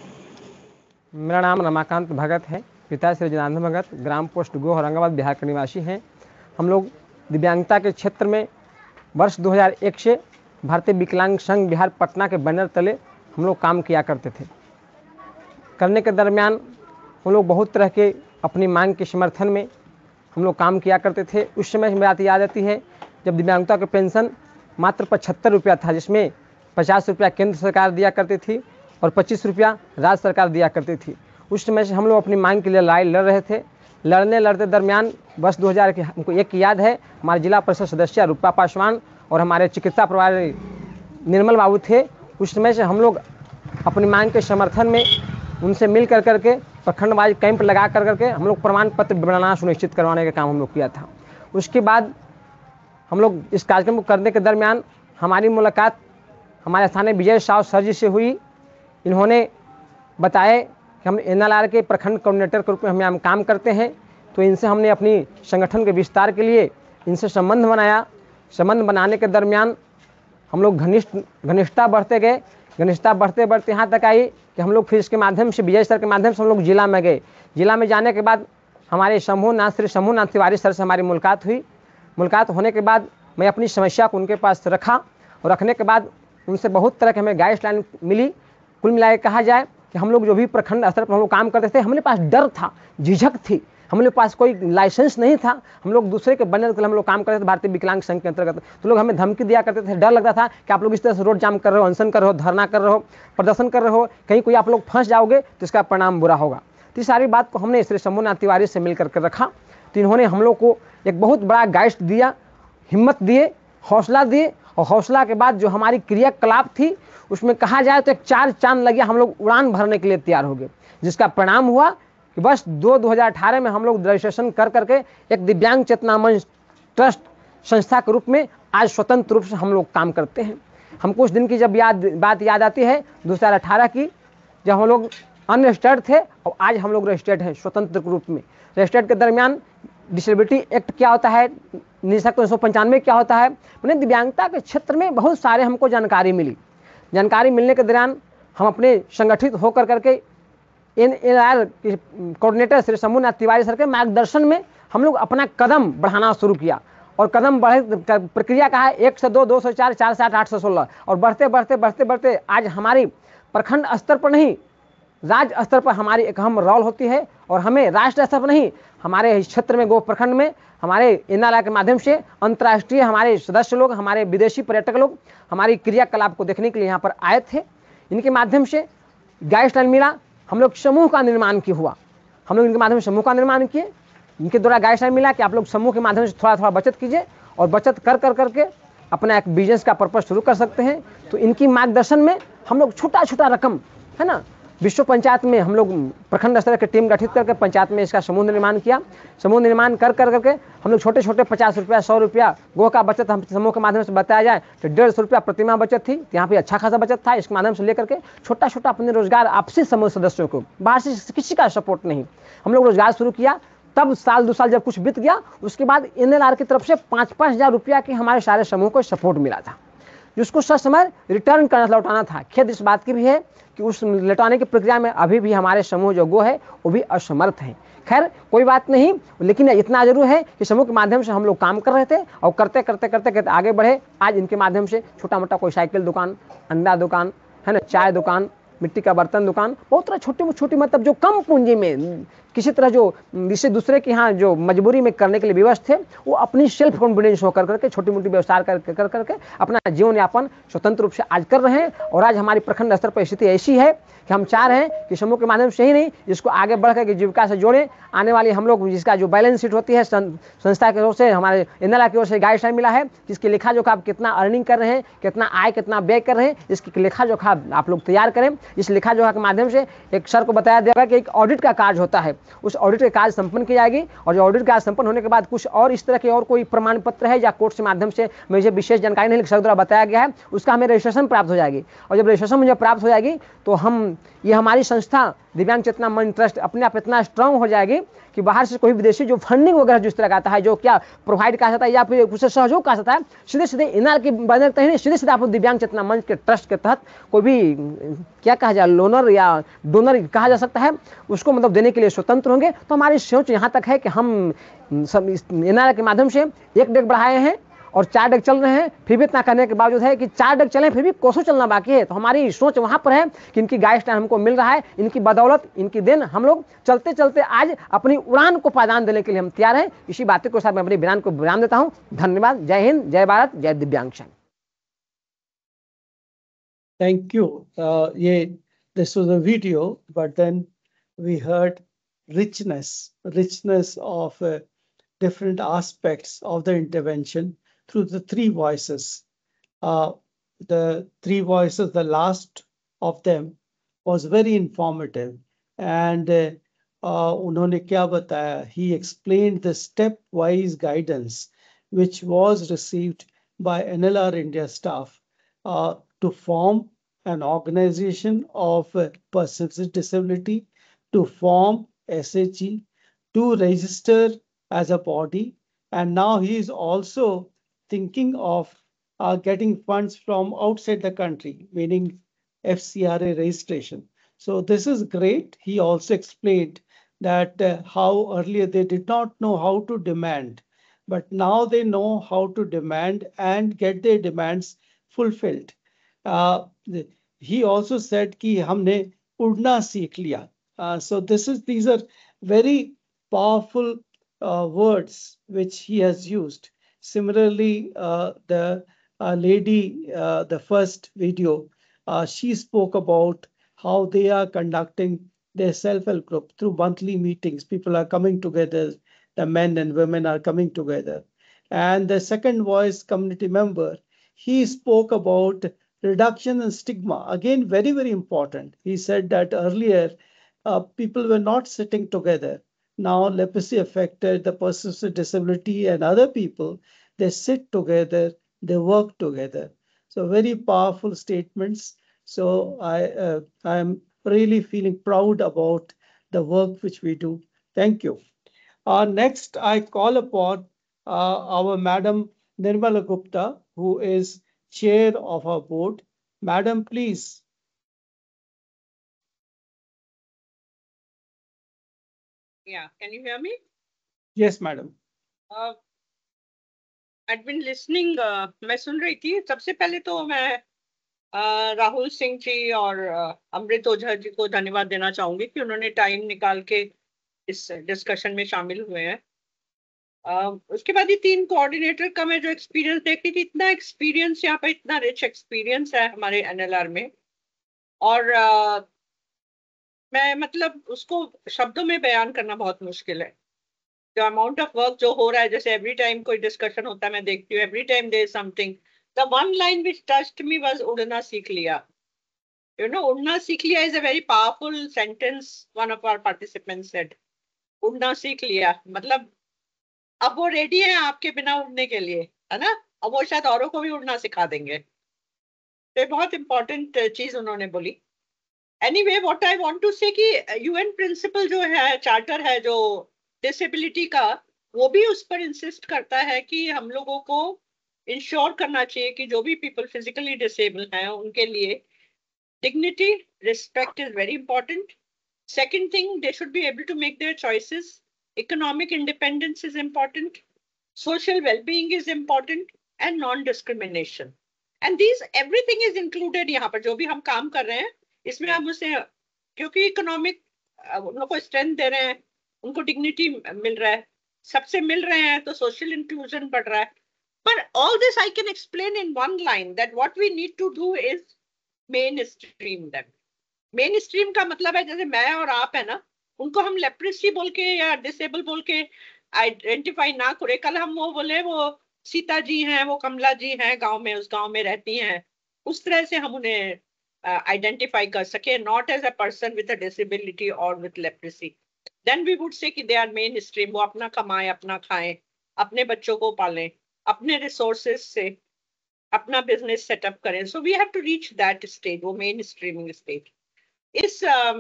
मेरा नाम रमाकांत भगत है, पिता श्री जनार्दन भगत, ग्राम पोस्ट गो, औरंगाबाद, बिहार के निवासी हैं। हम लोग दिव्यांगता के क्षेत्र में वर्ष 2001 से भारतीय विकलांग संघ बिहार पटना के बैनर तले हम लोग काम किया करते थे। करने के दरमियान हम लोग बहुत तरह के अपनी मांग के समर्थन में हम लोग काम किया करते थे। उस समय की बात याद आती है जब दिव्यांगता का पेंशन मात्र 75 रुपया था, जिसमें 50 रुपया केंद्र सरकार दिया करती थी और 25 रुपया राज्य सरकार दिया करती थी। उस समय से हम लोग अपनी मांग के लिए लड़ाई लड़ रहे थे। लड़ते दरमियान वर्ष 2000 के हमको एक याद है, हमारे जिला परिषद सदस्य रूपा पासवान और हमारे चिकित्सा प्रभारी निर्मल बाबू थे। उस समय से हम लोग अपनी मांग के समर्थन में उनसे मिल करके प्रखंडवाइज कैंप लगा करके हम लोग प्रमाण पत्र बनाना सुनिश्चित करवाने का काम हम लोग किया था। उसके बाद हम लोग इस कार्यक्रम को करने के दरमियान हमारी मुलाकात हमारे स्थानीय विजय साव सर जी से हुई। इन्होंने बताया कि हम एनएलआर के प्रखंड कोऑर्डिनेटर के रूप में हम काम करते हैं, तो इनसे हमने अपनी संगठन के विस्तार के लिए इनसे संबंध बनाया। संबंध बनाने के दरमियान हम लोग घनिष्ठता बढ़ते गए। घनिष्ठता बढ़ते यहाँ तक आई कि हम लोग फिर इसके माध्यम से विजय सर के माध्यम से हम लोग जिला में गए। जिला में जाने के बाद हमारे श्री शंभूनाथ तिवारी सर से हमारी मुलाकात हुई। मुलाकात होने के बाद मैं अपनी समस्या को उनके पास रखा और रखने के बाद उनसे बहुत तरह की हमें गाइडलाइन मिली। कुल मिलाकर कहा जाए कि हम लोग जो भी प्रखंड स्तर पर हम लोग काम करते थे, हमारे पास डर था, झिझक थी, हमारे पास कोई लाइसेंस नहीं था। हम लोग दूसरे के बैनर के लिए हम लोग काम करते थे भारतीय विकलांग संघ के अंतर्गत। तो लोग हमें धमकी दिया करते थे, डर लगता था कि आप लोग इस तरह से रोड जाम कर रहे हो, अनशन कर रहे हो, धरना कर रहे हो, प्रदर्शन कर रहे हो, कहीं कोई आप लोग फंस जाओगे तो इसका परिणाम बुरा होगा। तो इस सारी बात को हमने श्री शंभूनाथ तिवारी से मिल करके रखा। तो इन्होंने हम लोग को एक बहुत बड़ा गाइड दिया, हिम्मत दिए, हौसला दिए। और हौसला के बाद जो हमारी क्रियाकलाप थी उसमें कहा जाए तो एक 4 चांद लगे, हम लोग उड़ान भरने के लिए तैयार हो गए। जिसका परिणाम हुआ कि वर्ष 2018 में हम लोग रजिस्ट्रेशन कर करके एक दिव्यांग चेतना मंच ट्रस्ट संस्था के रूप में आज स्वतंत्र रूप से हम लोग काम करते हैं। हमको उस दिन की जब बात याद आती है 2018 की, जब हम लोग अनरजिस्टर्ड थे और आज हम लोग रजिस्टर्ड हैं स्वतंत्र रूप में। रजिस्टर्ड के दरमियान डिसेबिलिटी एक्ट क्या होता है, निःशक्त 1995 क्या होता है, मैंने दिव्यांगता के क्षेत्र में बहुत सारे हमको जानकारी मिली। जानकारी मिलने के दौरान हम अपने संगठित होकर करके एनएलआर के कोऑर्डिनेटर श्री शंभूनाथ तिवारी सर के मार्गदर्शन में हम लोग अपना कदम बढ़ाना शुरू किया। और कदम बढ़े प्रक्रिया का है 1 से 2, 2 से 4, 4 से 8, 8 से 16 और बढ़ते आज हमारी प्रखंड स्तर पर नहीं, राज्य स्तर पर हमारी एक अहम रोल होती है। और हमें राष्ट्रीय स्तर पर नहीं, हमारे क्षेत्र में गो प्रखंड में हमारे एनएलआर के माध्यम से अंतर्राष्ट्रीय हमारे सदस्य लोग, हमारे विदेशी पर्यटक लोग हमारी क्रियाकलाप को देखने के लिए यहाँ पर आए थे। इनके माध्यम से गाइडलाइन मिला, हम लोग समूह का निर्माण किया हुआ। हम लोग इनके माध्यम से समूह का निर्माण किए। इनके द्वारा गाइडलाइन मिला कि आप लोग समूह के माध्यम से थोड़ा बचत कीजिए और बचत कर करके अपना एक बिजनेस का पर्पज शुरू कर सकते हैं। तो इनकी मार्गदर्शन में हम लोग छोटा रकम है ना, विश्व पंचायत में हम लोग प्रखंड स्तर की टीम गठित करके पंचायत में इसका समूह निर्माण किया। समूह निर्माण करके हम लोग छोटे छोटे 50 रुपया 100 रुपया गो का बचत हम समूह के माध्यम से बताया जाए तो 150 रुपया प्रतिमाह बचत थी। यहाँ पे अच्छा खासा बचत था। इसके माध्यम से लेकर के छोटा छोटा अपने रोजगार आपसी समूह सदस्यों को, बाहर से किसी का सपोर्ट नहीं, हम लोग रोजगार शुरू किया। तब साल 2 साल जब कुछ बीत गया, उसके बाद NLR की तरफ से 5-5 हज़ार रुपया की हमारे सारे समूह को सपोर्ट मिला था, जिसको सच समय रिटर्न करना लौटाना था। खेद इस बात की भी है कि उस लौटाने की प्रक्रिया में अभी भी हमारे समूह जो गो है वो भी असमर्थ हैं। खैर कोई बात नहीं, लेकिन इतना जरूर है कि समूह के माध्यम से हम लोग काम कर रहे थे और करते करते करते करते आगे बढ़े। आज इनके माध्यम से छोटा मोटा कोई साइकिल दुकान, अंडा दुकान है ना, चाय दुकान, मिट्टी का बर्तन दुकान, बहुत तरह छोटी छोटी मतलब जो कम पूंजी में किसी तरह जो जिससे दूसरे के यहाँ जो मजबूरी में करने के लिए विवश थे, वो अपनी सेल्फ कॉन्फिडेंस होकर करके छोटी मोटी व्यवसाय करके अपना जीवन यापन स्वतंत्र रूप से आज कर रहे हैं। और आज हमारी प्रखंड स्तर पर स्थिति ऐसी है कि हम चाह रहे हैं कि समूह के माध्यम से ही नहीं, इसको आगे बढ़ करके जीविका से जोड़ें। आने वाली हम लोग जिसका जो बैलेंस शीट होती है संस्था की ओर से, हमारे NLR की ओर से गाइडलाइन मिला है, जिसकी लेखा जोखा आप कितना अर्निंग कर रहे हैं, कितना आय कितना व्यय कर रहे हैं, इसकी लेखा जोखा आप लोग तैयार करें। इस लेखा जोखा के माध्यम से एक सर को बताया जाएगा कि एक ऑडिट का कार्य होता है, उस ऑडिट के कार्य संपन्न की जाएगी। और जो ऑडिट कार्य संपन्न होने के बाद कुछ और इस तरह के और कोई प्रमाण पत्र है या कोर्ट के माध्यम से मुझे विशेष जानकारी नहीं, सर द्वारा बताया गया है, उसका हमें रजिस्ट्रेशन प्राप्त हो जाएगी। और जब रजिस्ट्रेशन मुझे प्राप्त हो जाएगी तो हम ये हमारी संस्था दिव्यांग चेतना मंच ट्रस्ट अपने आप इतना स्ट्रांग हो जाएगी कि बाहर से कोई विदेशी जो फंडिंग वगैरह जिस तरह का आता है, जो क्या प्रोवाइड कर सकता है या फिर उससे सहयोग कर सकता है, सीधे सीधे NLR की बने रहते हैं, सीधे सीधे आप दिव्यांग चेतना मंच के ट्रस्ट के तहत कोई भी क्या कहा जाए लोनर या डोनर कहा जा सकता है, उसको मतलब देने के लिए स्वतंत्र होंगे। तो हमारी सोच यहाँ तक है कि हम सब NLR के माध्यम से 1 डेग बढ़ाए हैं और 4 डेग चल रहे हैं। फिर भी इतना करने के बावजूद है कि 4 डेग चले फिर भी कोसों चलना बाकी है। तो हमारी सोच वहां पर है कि इनकी गाइडलाइन हमको मिल रहा है, इनकी बदौलत, इनकी देन हम लोग चलते चलते आज अपनी उड़ान को पायदान देने के लिए हम तैयार हैं। इसी बातों के साथ मैं अपने बयान को विराम देता हूं। धन्यवाद। जय हिंद, जय भारत, जय दिव्यांग। Thank you. This was a video, but then we heard richness of different aspects of the intervention through the 3 voices. The 3 voices, the last of them was very informative, and unhone kya bataya? He explained the stepwise guidance which was received by NLR India staff to form an organization of persons with disability, to form SHG, to register as a body, and now he is also thinking of getting funds from outside the country, meaning FCRA registration. So this is great. He also explained that how earlier they did not know how to demand, but now they know how to demand and get their demands fulfilled. He also said कि हमने उड़ना सीख लिया. So these are very powerful words which he has used. Similarly, the lady, the first video, she spoke about how they are conducting their self-help group through monthly meetings. People are coming together, the men and women are coming together. And the second voice community member, he spoke about reduction in stigma. Again, very, very important. He said that earlier, people were not sitting together. Now, leprosy affected the persons with disability and other people. They sit together, they work together. So very powerful statements. So I am really feeling proud about the work which we do. Thank you. Next, I call upon our Madam Nirmala Gupta, who is chair of our board. Madam, please. Yeah, can you hear me? Yes, madam. I'd been listening. मैं सुन रही थी. सबसे पहले तो मैं राहुल सिंह जी और अमृत ओझा जी को धन्यवाद देना चाहूंगी कि उन्होंने टाइम निकाल के इस डिस्कशन में शामिल हुए हैं. उसके बाद ये 3 कोऑर्डिनेटर का मैं जो एक्सपीरियंस देखती थी, इतना एक्सपीरियंस यहाँ पे, इतना रिच एक्सपीरियंस है हमारे NLR में, और मैं मतलब उसको शब्दों में बयान करना बहुत मुश्किल है. जो अमाउंट ऑफ वर्क जो हो रहा है, जैसे एवरी टाइम कोई डिस्कशन होता है मैं देखती हूँ, every time there is something. The one line which touched me was उड़ना सीख लिया. उड़ना सीख लिया is a very powerful sentence one of our participants said. उड़ना सीख लिया मतलब अब वो रेडी है आपके बिना उड़ने के लिए, है ना? अब वो शायद औरों को भी उड़ना सिखा देंगे। तो बहुत इंपॉर्टेंट चीज उन्होंने बोली। Anyway what I want to say कि यूएन प्रिंसिपल जो है, चार्टर है जो डिसेबिलिटी का, वो भी उस पर इंसिस्ट करता है कि हम लोगों को इंश्योर करना चाहिए कि जो भी पीपल फिजिकली डिसेबल हैं उनके लिए dignity, respect is very important. Second thing, they should be able to make their choices. Economic independence is important. Social well-being is important, and non-discrimination. And these everything is included यहाँ पर जो भी हम काम कर रहे हैं इसमें हम उसे, क्योंकि इकोनॉमिक उन लोगों को स्ट्रेंथ दे रहे हैं, उनको डिग्निटी मिल रहा है, सबसे मिल रहे हैं, तो सोशल इंक्लूजन बढ़ रहा है। But all this I can explain in one line that what we need to do is mainstream them. Mainstream का मतलब है जैसे मैं और आप है ना, उनको हम लेप्रेसी बोल के या डिसेबल बोल के आइडेंटिफाई ना करे। कल हम वो बोले वो सीता जी हैं, वो कमला जी हैं, गांव में उस गांव में रहती हैं, उस तरह से हम उन्हें आइडेंटिफाई कर सके, not as a person with a disability और with leprosy. Then we would say कि दे आर मेन स्ट्रीम, वो अपना कमाएं, अपना खाएं, अपने बच्चों को पालें, अपने रिसोर्सेज से अपना बिजनेस सेटअप करें। So we have to reach that stage, वो मेन स्ट्रीमिंग स्टेज। इस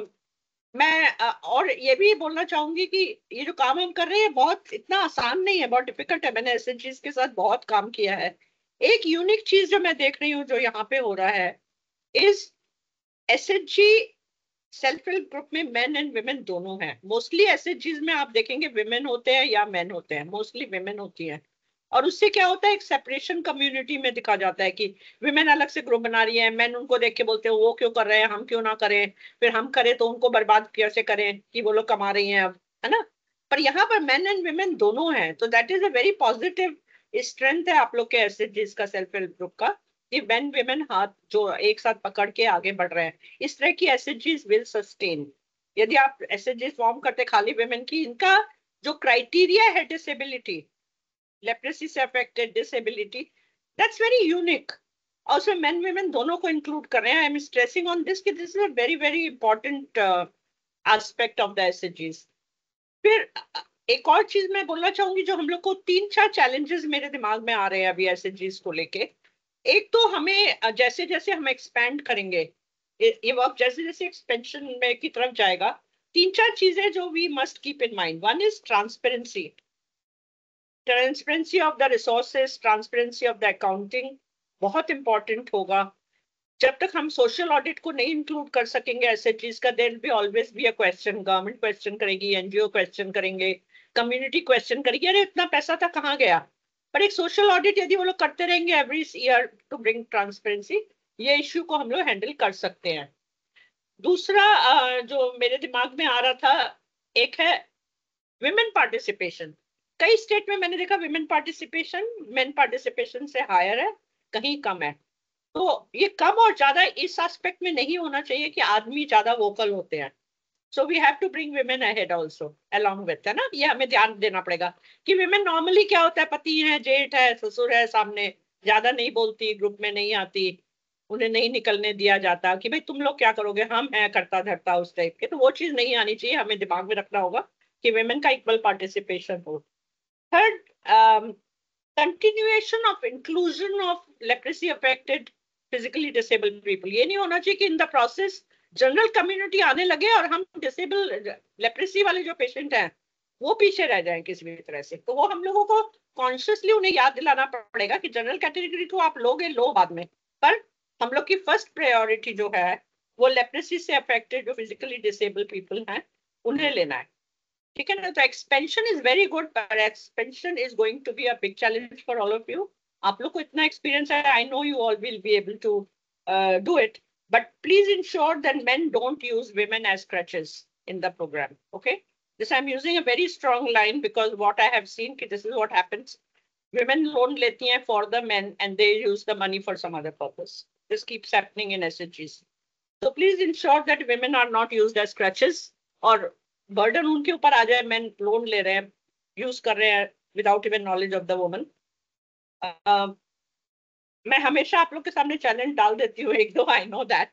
मैं और ये भी बोलना चाहूंगी कि ये जो काम हम कर रहे हैं बहुत इतना आसान नहीं है, बहुत डिफिकल्ट है। मैंने एसएचजीज के साथ बहुत काम किया है। एक यूनिक चीज जो मैं देख रही हूँ जो यहाँ पे हो रहा है is SHG self help group में मेन एंड विमेन दोनों हैं। मोस्टली एसएचजीज में आप देखेंगे विमेन होते हैं या मेन होते हैं, मोस्टली विमेन होती हैं। और उससे क्या होता है, एक सेपरेशन कम्युनिटी में दिखा जाता है कि विमेन अलग से ग्रुप बना रही है, मेन उनको देख के बोलते हैं वो क्यों कर रहे हैं, हम क्यों ना करें, फिर हम करें तो उनको बर्बाद कैसे करें कि वो लोग कमा रही हैं अब, है ना? पर यहाँ पर मेन एंड विमेन दोनों हैं, तो that is a very positive strength है आप लोग के एसएचजीज का, सेल्फ हेल्प ग्रुप का, कि मेन विमेन हाथ जो एक साथ पकड़ के आगे बढ़ रहे हैं। इस तरह की एसएचजीज विल सस्टेन। यदि आप एसएचजी फॉर्म करते खाली विमेन की, इनका जो क्राइटेरिया है डिसेबिलिटी, लेप्रेसी से affected, disability, that's very unique. और उसमें मेन विमेन दोनों को इंक्लूड कर रहे हैं। I am stressing on this कि this is a very very important aspect of the एसएचजीज। फिर एक और चीज मैं बोलना चाहूंगी, जो हम लोग को 3-4 चैलेंजेस मेरे दिमाग में आ रहे हैं अभी एसएचजीज को लेके। एक तो हमें जैसे जैसे हम एक्सपैंड करेंगे, ये वर्क जैसे जैसे एक्सपेंशन में की तरफ जाएगा, 3-4 चीजें जो we must keep in mind. One is transparency, transparency of the resources, transparency of the accounting बहुत इंपॉर्टेंट होगा। जब तक हम सोशल ऑडिट को नहीं इंक्लूड कर सकेंगे ऐसे चीज का, there be always be a question. Government question करेगी, एनजीओ क्वेश्चन करेंगे, कम्युनिटी क्वेश्चन करेगी, अरे इतना पैसा था कहाँ गया। पर एक सोशल ऑडिट यदि वो लोग करते रहेंगे every year to bring transparency, ये इश्यू को हम लोग हैंडल कर सकते हैं। दूसरा जो मेरे दिमाग में आ रहा था, एक है विमेन पार्टिसिपेशन। कई स्टेट में मैंने देखा विमेन पार्टिसिपेशन मेन पार्टिसिपेशन से हायर है, कहीं कम है। तो ये कम और ज्यादा इस एस्पेक्ट में नहीं होना चाहिए कि आदमी ज्यादा वोकल होते हैं। So we have to bring women ahead also along with, है ना? ये हमें ध्यान देना पड़ेगा कि विमेन नॉर्मली क्या होता है, पति है, जेठ है, ससुर है सामने, ज्यादा नहीं बोलती, ग्रुप में नहीं आती, उन्हें नहीं निकलने दिया जाता कि भाई तुम लोग क्या करोगे, हम हैं करता धरता उस टाइप के। तो वो चीज नहीं आनी चाहिए, हमें दिमाग में रखना होगा कि विमेन का इक्वल पार्टिसिपेशन हो। Third, continuation of inclusion of leprosy affected physically disabled people। ये नहीं होना चाहिए कि in the process general community आने लगे और हम डिसेबल लेप्रेसी वाले जो पेशेंट हैं वो पीछे रह जाएं किसी भी तरह से। तो वो हम लोगों को कॉन्शियसली उन्हें याद दिलाना पड़ेगा कि जनरल कैटेगरी को आप लोगे, लो बाद में, पर हम लोग की फर्स्ट प्रायोरिटी जो है वो लेप्रेसी से अफेक्टेड जो फिजिकली डिसेबल पीपल हैं उन्हें लेना है। ठीक है ना? तो एक्सपेंशन इज वेरी गुड, पर expansion is going to be a big challenge for all of you. आप लोग को इतना एक्सपीरियंस है, I know you all will be able to do it, but please ensure that men don't use women as crutches in the program. Okay, this I'm using a very strong line because what I have seen, this is what happens. Women loan leti hain for the men and they use the money for some other purpose. This keeps happening in SHGs. So please ensure that women are not used as crutches or burden उनके ऊपर आ जाए, men loan ले रहे हैं, use कर रहे हैं without even knowledge of the woman. मैं हमेशा आप लोग के सामने चैलेंज डाल देती हूँ एक दो, I know that,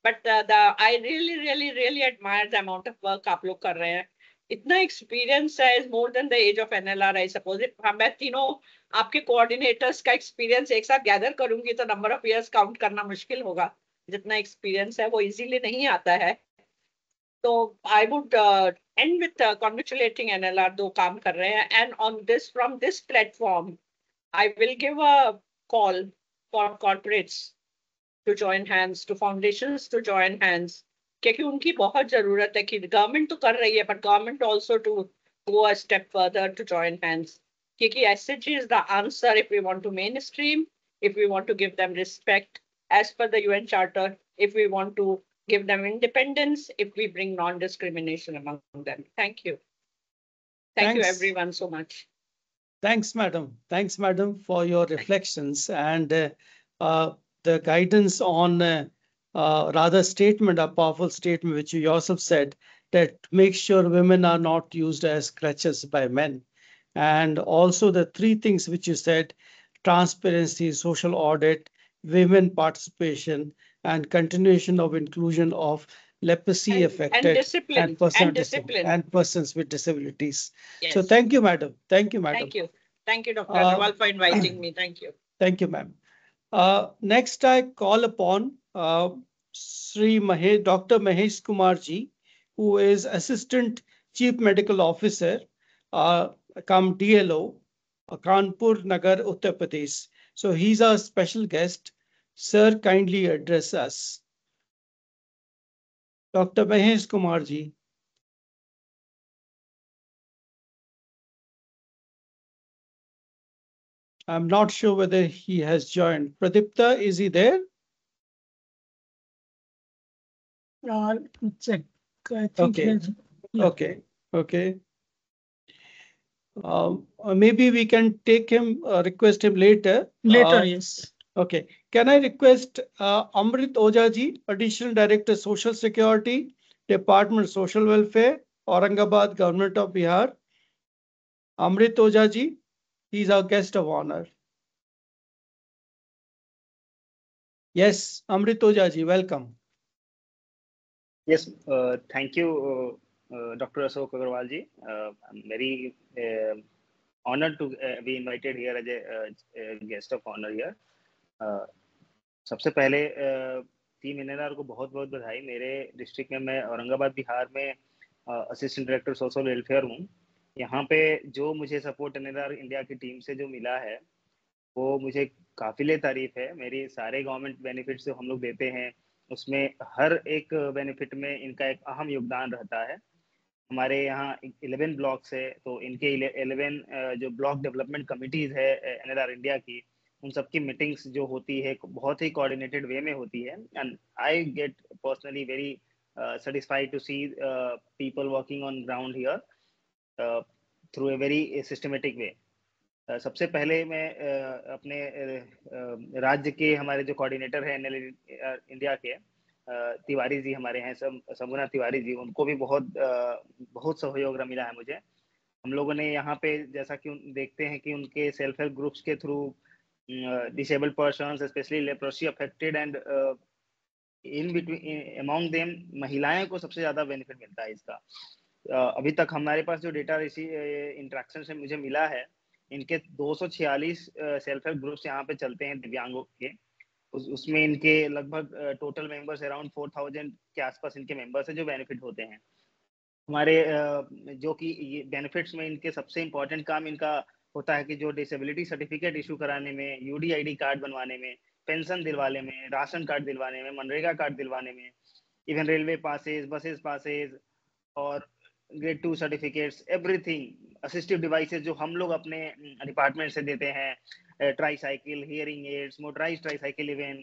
but I really admire the amount of work आप लोग कर रहे हैं. इतना experience है, is more than the age of NLR, I suppose. मैं तीनों आपके coordinators का experience एक साथ gather करूंगी तो number of years count करना मुश्किल होगा. जितना experience है वो easily नहीं आता है. तो I would end with congratulating NLR, दो काम कर रहे हैं. And on this, from this platform, I will give a call for corporates to join hands, to foundations to join hands, क्योंकि उनकी बहुत जरूरत है कि गवर्नमेंट तो कर रही है, but government also to go a step further to join hands, क्योंकि SHG is the answer if we want to mainstream, if we want to give them respect as per the UN Charter, if we want to give them independence, if we bring non-discrimination among them. Thank you. Thank you Thanks. everyone so much. Thanks, madam. Thanks, madam, for your reflections and the guidance on rather statement, a powerful statement, which you yourself said, that make sure women are not used as crutches by men. And also the three things which you said: transparency, social audit, women participation, and continuation of inclusion of leprosy affected And discipline. and persons with disabilities. Yes. So thank you, madam. Thank you, madam. Thank you. Thank you, Dr. Agarwal, for inviting me. Thank you. Thank you, ma'am. Next, I call upon Dr. Mahesh Kumar ji, who is Assistant Chief Medical Officer, come DLO, Kanpur Nagar, Uttar Pradesh. So he's our special guest. Sir, kindly address us. Dr. Mahesh Kumar ji. I'm not sure whether he has joined. Pradipta, is he there? Check. I think Okay. yeah. Okay. Maybe we can take him, request him later. Later, yes. Okay. Can I request Amrit Ojha ji, Additional Director, Social Security, Department Social Welfare, Aurangabad, Government of Bihar. Amrit Ojha ji, he's our guest of honor. Yes, Amrit Ojha ji, welcome. Yes, thank you, Dr. Ashok Agarwal ji. I'm very honored to be invited here as a guest of honor here. सबसे पहले team NLR को बहुत बहुत बधाई. मेरे district में, मैं औरंगाबाद बिहार में असिस्टेंट डायरेक्टर सोशल वेलफेयर हूँ. यहाँ पे जो मुझे सपोर्ट NLR इंडिया की टीम से जो मिला है वो मुझे काबिले तारीफ है. मेरी सारे गवर्नमेंट बेनिफिट्स जो हम लोग देते हैं उसमें हर एक बेनिफिट में इनका एक अहम योगदान रहता है. हमारे यहाँ 11 ब्लॉक्स है, तो इनके 11 जो ब्लॉक डेवलपमेंट कमिटीज है NLR इंडिया की, उन सबकी मीटिंग्स जो होती है बहुत ही कोऑर्डिनेटेड वे में होती है. And I get personally very satisfied to see people working on ground here through a very systematic way. सबसे पहले मैं अपने राज्य के हमारे जो कोऑर्डिनेटर हैं NLR इंडिया के, तिवारी जी हमारे हैं, समुना तिवारी जी, उनको भी बहुत सहयोग मिला है मुझे. हम लोगों ने यहाँ पे जैसा कि देखते हैं कि उनके सेल्फ हेल्प ग्रुप्स के through disabled persons, specially leprosy affected and in between among them महिलाएं को सबसे ज्यादा बेनिफिट मिलता है इसका. अभी तक हमारे पास जो डेटा इंटरेक्शन से मुझे मिला है, इनके 246 सेल्फ हेल्प ग्रुप्स यहाँ पे चलते हैं दिव्यांगों के. उसमें इनके लगभग टोटल मेंबर्स अराउंड 4000 के आसपास इनके मेंबर्स हैं जो बेनिफिट होते हैं. हमारे जो कि ये बेनिफिट्स में इनके सबसे इम्पोर्टेंट काम इनका होता है कि जो डिसेबिलिटी सर्टिफिकेट इशू कराने में, UDID कार्ड बनवाने में, पेंशन दिलवाने में, राशन कार्ड दिलवाने में, मनरेगा कार्ड दिलवाने में, even railway passes, buses passes और grade 2 certificates, everything. Assistive devices जो हम लोग अपने डिपार्टमेंट से देते हैं, tricycle, hearing aids, motorize tricycle, even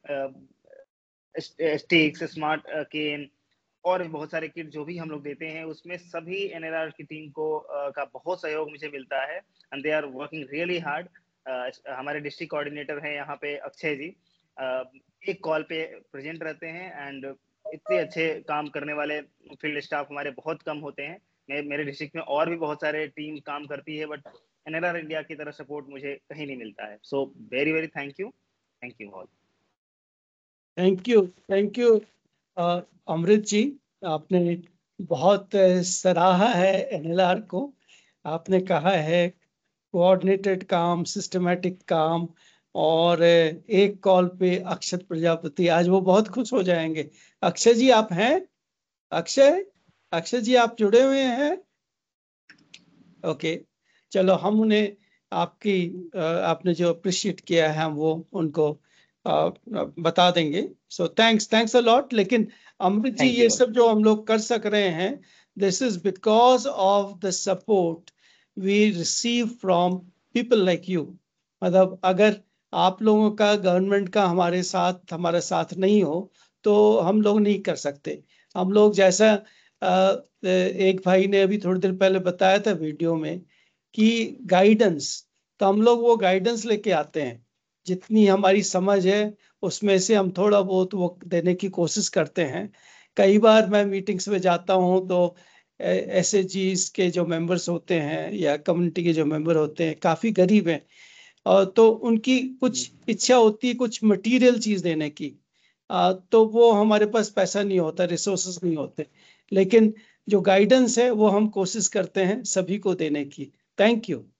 sticks, smart cane और बहुत सारे किट जो भी हम लोग देते हैं, उसमें सभी NLR की टीम को का बहुत सहयोग मुझे मिलता है. And they are working really hard. हमारे डिस्ट्रिक्ट कोऑर्डिनेटर हैं यहाँ पे अक्षय जी, एक कॉल पे प्रेजेंट रहते हैं. एंड इतने अच्छे काम करने वाले फील्ड स्टाफ हमारे बहुत कम होते हैं. मेरे डिस्ट्रिक्ट में और भी बहुत सारे टीम काम करती है, बट NLR इंडिया की तरह सपोर्ट मुझे कहीं नहीं मिलता है. So very very thank you all. Thank you. Amrit ji, आपने बहुत सराहा है एनएलआर को। आपने कहा है कोऑर्डिनेटेड काम, सिस्टमैटिक काम, और एक कॉल पे अक्षत प्रजापति, आज वो बहुत खुश हो जाएंगे। अक्षय जी आप हैं? अक्षय जी आप जुड़े हुए हैं? ओके, चलो हम उन्हें आपने जो अप्रिशिएट किया है हम वो उनको बता देंगे। So thanks a lot. लेकिन अमृत जी, ये सब जो हम लोग कर सक रहे हैं, this is because of the support we receive from people like you. मतलब अगर आप लोगों का, गवर्नमेंट का हमारा साथ नहीं हो तो हम लोग नहीं कर सकते। हम लोग जैसा एक भाई ने अभी थोड़ी देर पहले बताया था वीडियो में कि गाइडेंस, तो हम लोग वो गाइडेंस लेके आते हैं। जितनी हमारी समझ है उसमें से हम थोड़ा बहुत वो देने की कोशिश करते हैं। कई बार मैं मीटिंग्स में जाता हूँ तो एसएचजीज के जो मेंबर्स होते हैं या कम्युनिटी के जो मेंबर होते हैं काफ़ी गरीब हैं, और तो उनकी कुछ इच्छा होती है कुछ मटेरियल चीज़ देने की, तो वो हमारे पास पैसा नहीं होता, रिसोर्सेज नहीं होते, लेकिन जो गाइडेंस है वो हम कोशिश करते हैं सभी को देने की। Thank you.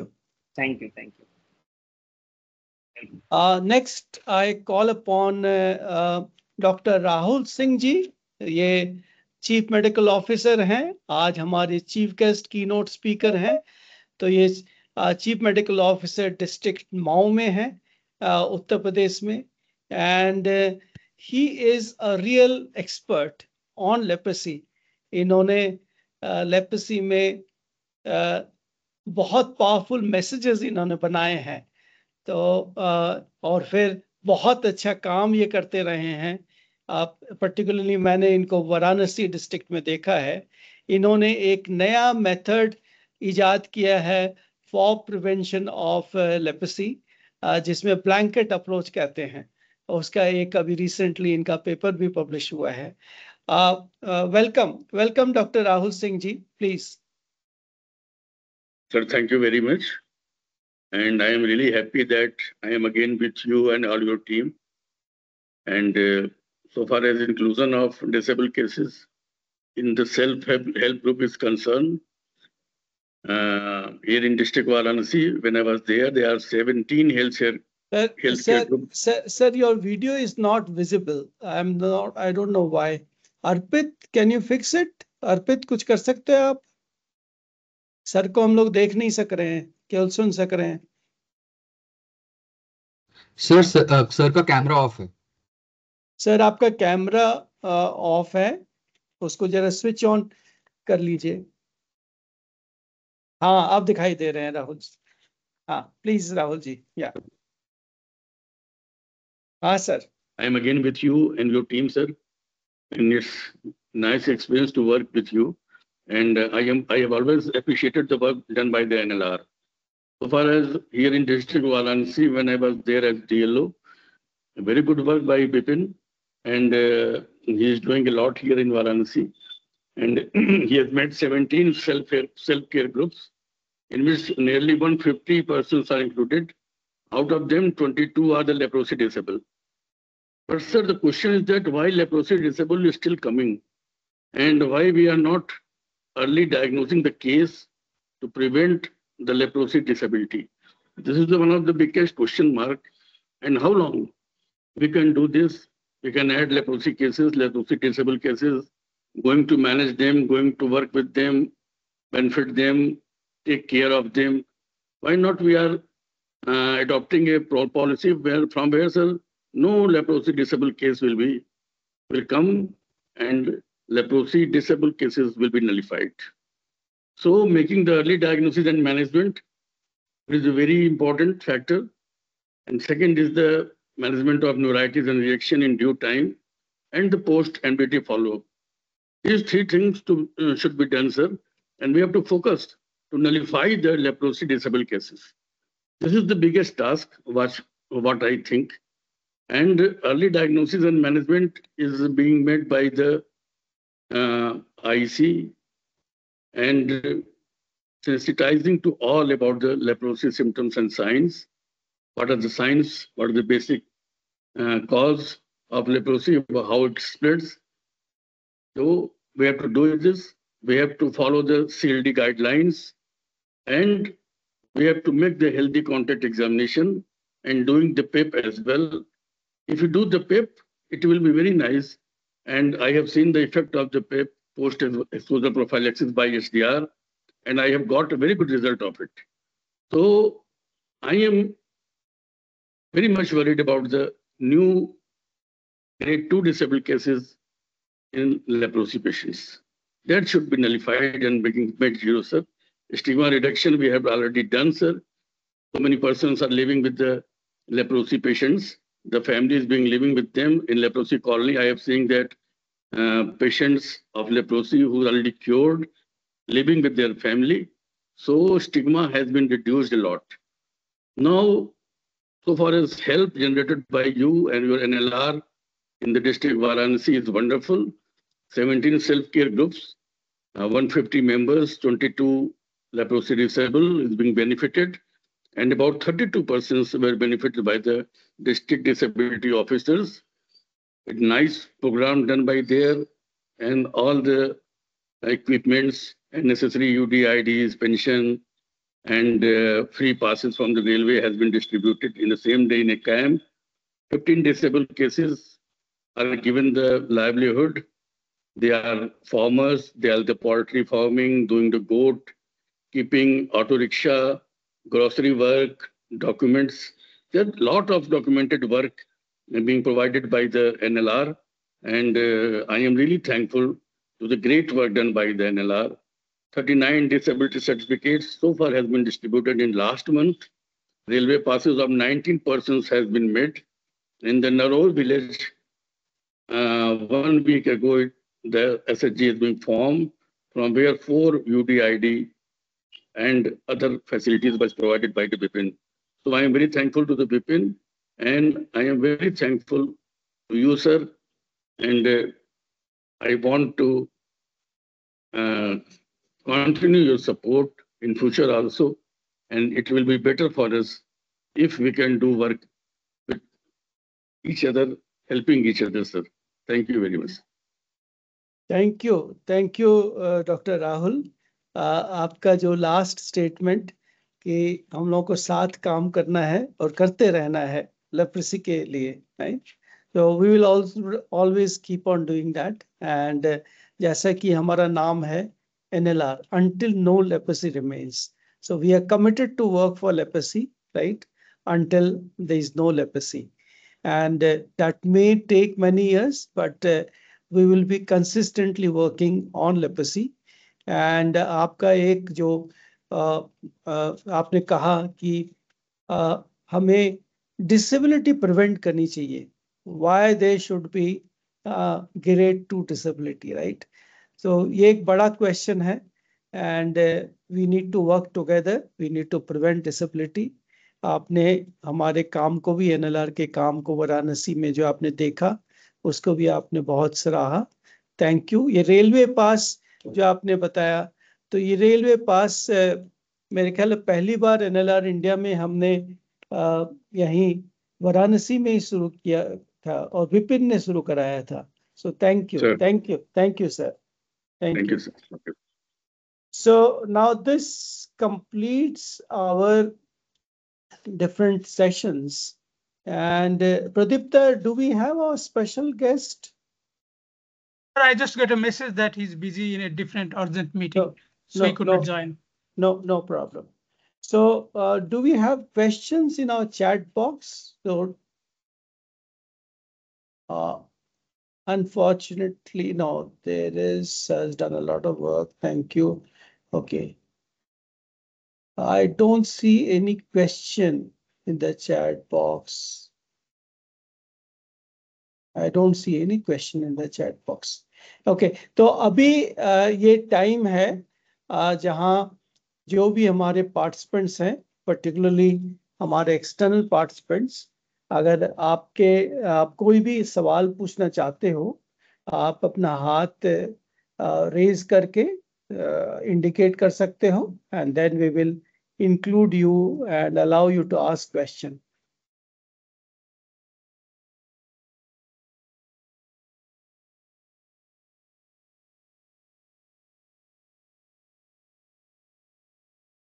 Next I call upon doctor Rahul Singh ji. ये चीफ मेडिकल ऑफिसर हैं, आज हमारे चीफ गेस्ट कीनोट स्पीकर हैं। तो ये chief medical officer district Mau में है, उत्तर प्रदेश में, and he is a real expert on leprosy. इन्होंने लेप्रेसी में बहुत पावरफुल मैसेजेस इन्होंने बनाए हैं, तो और फिर बहुत अच्छा काम ये करते रहे हैं। पर्टिकुलरली मैंने इनको वाराणसी डिस्ट्रिक्ट में देखा है। इन्होंने एक नया मेथड इजाद किया है फॉर प्रिवेंशन ऑफ लेप्रेसी, जिसमें ब्लैंकेट अप्रोच कहते हैं। उसका एक अभी रिसेंटली इनका पेपर भी पब्लिश हुआ है। Welcome doctor Rahul Singh ji, please. Sir, thank you very much. And I am really happy that I am again with you and all your team. And so far as inclusion of disabled cases in the self-help group is concerned, here in District Varanasi, when I was there are 17 healthcare groups. Sir, your video is not visible. I don't know why. Arpit, can you fix it? Arpit, कुछ कर सकते हैं आप? Sir को हम लोग देख नहीं सक रहे हैं, केवल सुन सक रहे हैं। सर का कैमरा ऑफ है। सर आपका कैमरा ऑफ है, उसको जरा स्विच ऑन कर लीजिए। हाँ, आप दिखाई दे रहे हैं राहुल। हाँ प्लीज राहुल जी। या हाँ sir. I am again with you and your team, sir, and it's nice experience to work with you. And I have always appreciated the work done by the NLR. So far as here in District Varanasi, when I was there as DLO, very good work by Bipin, and he is doing a lot here in Varanasi. And he has made 17 self-care groups, in which nearly 150 persons are included. Out of them, 22 are the leprosy disabled. But sir, the question is that why leprosy disabled is still coming, and why we are not early diagnosing the case to prevent the leprosy disability. This is one of the biggest question mark. And how long we can do this? We can add leprosy cases, leprosy disabled cases, going to manage them, going to work with them, benefit them, take care of them. Why not we are adopting a policy from where, sir, no leprosy disabled case will come, and leprosy disabled cases will be nullified. So making the early diagnosis and management is a very important factor. And second is the management of neuritis and reaction in due time, and the post-NBT follow-up. These three things should be done, sir, and we have to focus to nullify the leprosy disabled cases. This is the biggest task, what I think. And early diagnosis and management is being made by the IC, and sensitizing to all about the leprosy symptoms and signs. What are the signs? What are the basic cause of leprosy? How it spreads? So we have to do this. We have to follow the CLD guidelines, and we have to make the healthy contact examination and doing the PEP as well. If you do the PEP, it will be very nice. And I have seen the effect of the PEP, post-exposure prophylaxis by SDR, and I have got a very good result of it. So I am very much worried about the new grade 2 disabled cases in leprosy patients. That should be nullified and made zero, sir. Stigma reduction we have already done, sir. So many persons are living with the leprosy patients. The families being living with them in leprosy colony. I have seen that patients of leprosy who are already cured, living with their family. So stigma has been reduced a lot. Now, so far as help generated by you and your NLR in the district of Varanasi is wonderful. 17 self-care groups, 150 members, 22 leprosy disabled is being benefited, and about 32 persons were benefited by the district disability officers. A nice program done by there, and all the equipments and necessary UDIDs, pension, and free passes from the railway has been distributed in the same day in a camp. 15 disabled cases are given the livelihood. They are farmers, they are the poultry farming, doing the goat, keeping auto rickshaw, grocery work, documents. There are a lot of documented work being provided by the NLR. And I am really thankful to the great work done by the NLR. 39 disability certificates so far has been distributed in last month. Railway passes of 19 persons has been made. In the Naror village, 1 week ago, the SHG has been formed, from where 4 UDID and other facilities was provided by the BIPIN. So I am very thankful to the BIPIN, and I am very thankful to you, sir. And I want to continue your support in future also, and it will be better for us if we can do work with each other, helping each other, sir. Thank you very much. Thank you, Dr. Rahul. आपका जो last statement कि हम लोगों को साथ काम करना है और करते रहना है लेप्रेसी के लिए, right? So we will also always keep on doing that. And जैसा कि हमारा नाम है NLR, until no leprosy remains. So we are committed to work for leprosy, right? Until there is no leprosy. And that may take many years, but we will be consistently working on leprosy. And आपका एक जो आपने कहा कि हमें disability prevent करनी चाहिए. Why there should be grade 2 disability, right? So ये एक बड़ा question है, and we need to work together. We need to prevent disability. आपने हमारे काम को भी, NLR के काम को वाराणसी में जो आपने देखा, उसको भी आपने बहुत सराहा. Thank you. ये रेलवे पास जो आपने बताया, तो ये रेलवे पास मेरे ख्याल पहली बार NLR इंडिया में हमने यहीं वाराणसी में ही शुरू किया था और विपिन ने शुरू कराया था. So thank you, thank you, thank you sir. Thank you, sir. So now this completes our different sessions. And Pradipta, do we have a special guest? I just got a message that he's busy in a different urgent meeting, so he could not join. No problem. So do we have questions in our chat box? So unfortunately, no, there has done a lot of work. Thank you. Okay. I don't see any question in the chat box. I don't see any question in the chat box. Okay, तो अभी ये time है जहां जो भी हमारे participants हैं, particularly हमारे एक्सटर्नल पार्टिसिपेंट्स, अगर आप कोई भी सवाल पूछना चाहते हो, आप अपना हाथ रेज करके इंडिकेट कर सकते हो, and then we will include you and allow you to ask question.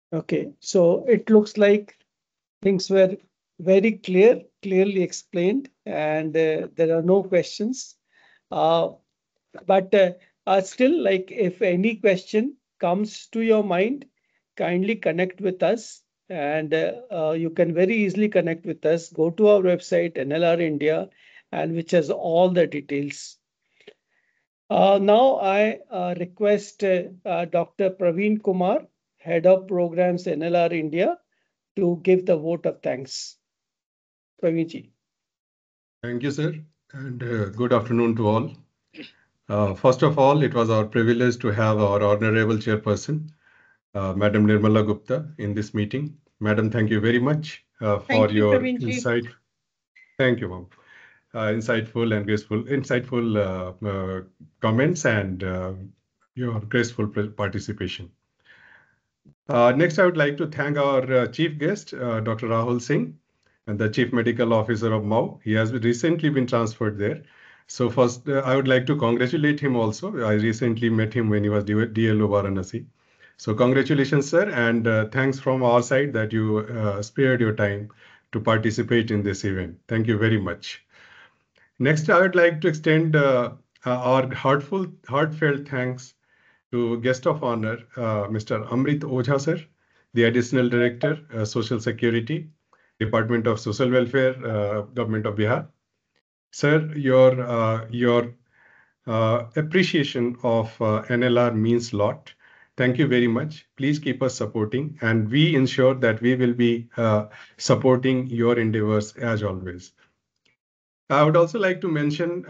Okay, so it looks like things were very clearly explained, and there are no questions. But still, like if any question comes to your mind, kindly connect with us, and you can very easily connect with us. Go to our website, NLR India, and which has all the details. Now I request Dr. Praveen Kumar, Head of Programs, NLR India, to give the vote of thanks. Praveen ji. Thank you, sir, and good afternoon to all. First of all, it was our privilege to have our honorable chairperson, Madam Nirmala Gupta, in this meeting. Madam, thank you very much for your insight. Thank you, ma'am. Insightful and insightful comments and your graceful participation. Next, I would like to thank our chief guest, Dr. Rahul Singh, and the Chief Medical Officer of MAU. He has recently been transferred there. So first, I would like to congratulate him also. I recently met him when he was DLO Varanasi. So congratulations, sir, and thanks from our side that you spared your time to participate in this event. Thank you very much. Next, I would like to extend our heartfelt thanks to guest of honor, Mr. Amrit Ojha, sir, the Additional Director, Social Security, Department of Social Welfare, Government of Bihar. Sir, your appreciation of NLR means a lot. Thank you very much. Please keep us supporting, and we ensure that we will be supporting your endeavors as always. I would also like to mention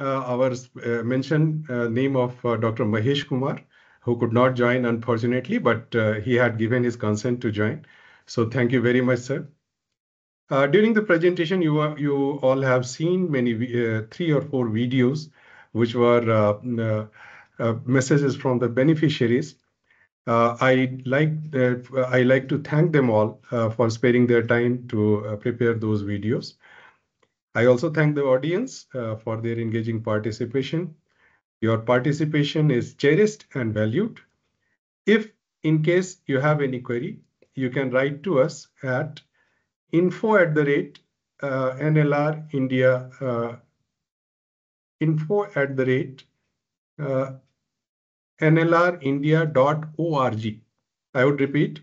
name of Dr. Mahesh Kumar, who could not join unfortunately, but he had given his consent to join. So thank you very much, sir. During the presentation, you all have seen many 3 or 4 videos, which were messages from the beneficiaries. I like to thank them all for sparing their time to prepare those videos. I also thank the audience for their engaging participation. Your participation is cherished and valued. If in case you have any query, you can write to us at info@nlrindia.org. I would repeat,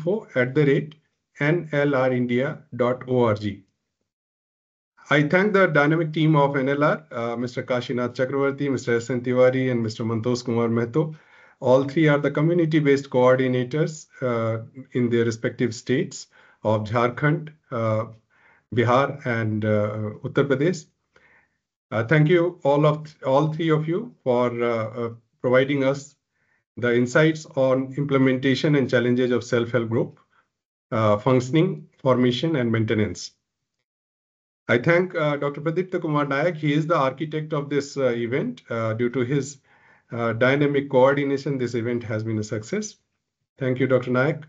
info@nlrindia.org. I thank the dynamic team of NLR, Mr. Kashinath Chakravarti, Mr. S.N. Tiwari, and Mr. Mantosh Kumar Mehto. All 3 are the community-based coordinators in their respective states of Jharkhand, Bihar, and Uttar Pradesh. Thank you all 3 of you for providing us the insights on implementation and challenges of self-help group, functioning, formation, and maintenance. I thank Dr. Pradipta Kumar Nayak. He is the architect of this event. Due to his dynamic coordination, this event has been a success. Thank you, Dr. Nayak.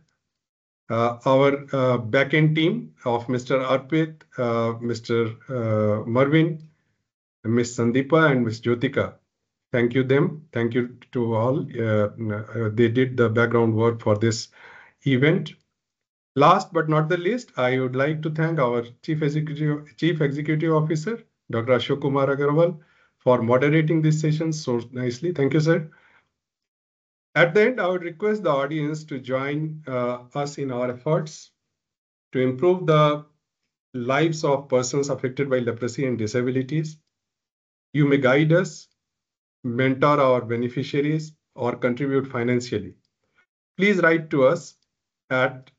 Our back-end team of Mr. Arpit, Mr. Marvin, Ms. Sandeepa, and Ms. Jyotika. Thank you them. Thank you to all. They did the background work for this event. Last but not the least, I would like to thank our Chief Executive Officer, Dr. Ashok Kumar Agarwal, for moderating this session so nicely. Thank you, sir. At the end, I would request the audience to join us in our efforts to improve the lives of persons affected by leprosy and disabilities. You may guide us, mentor our beneficiaries, or contribute financially. Please write to us at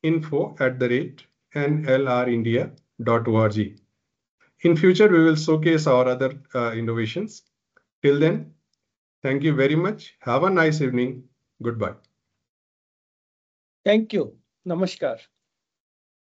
info@nlrindia.org. In future, we will showcase our other innovations. Till then, thank you very much. Have a nice evening. Goodbye. Thank you. Namaskar.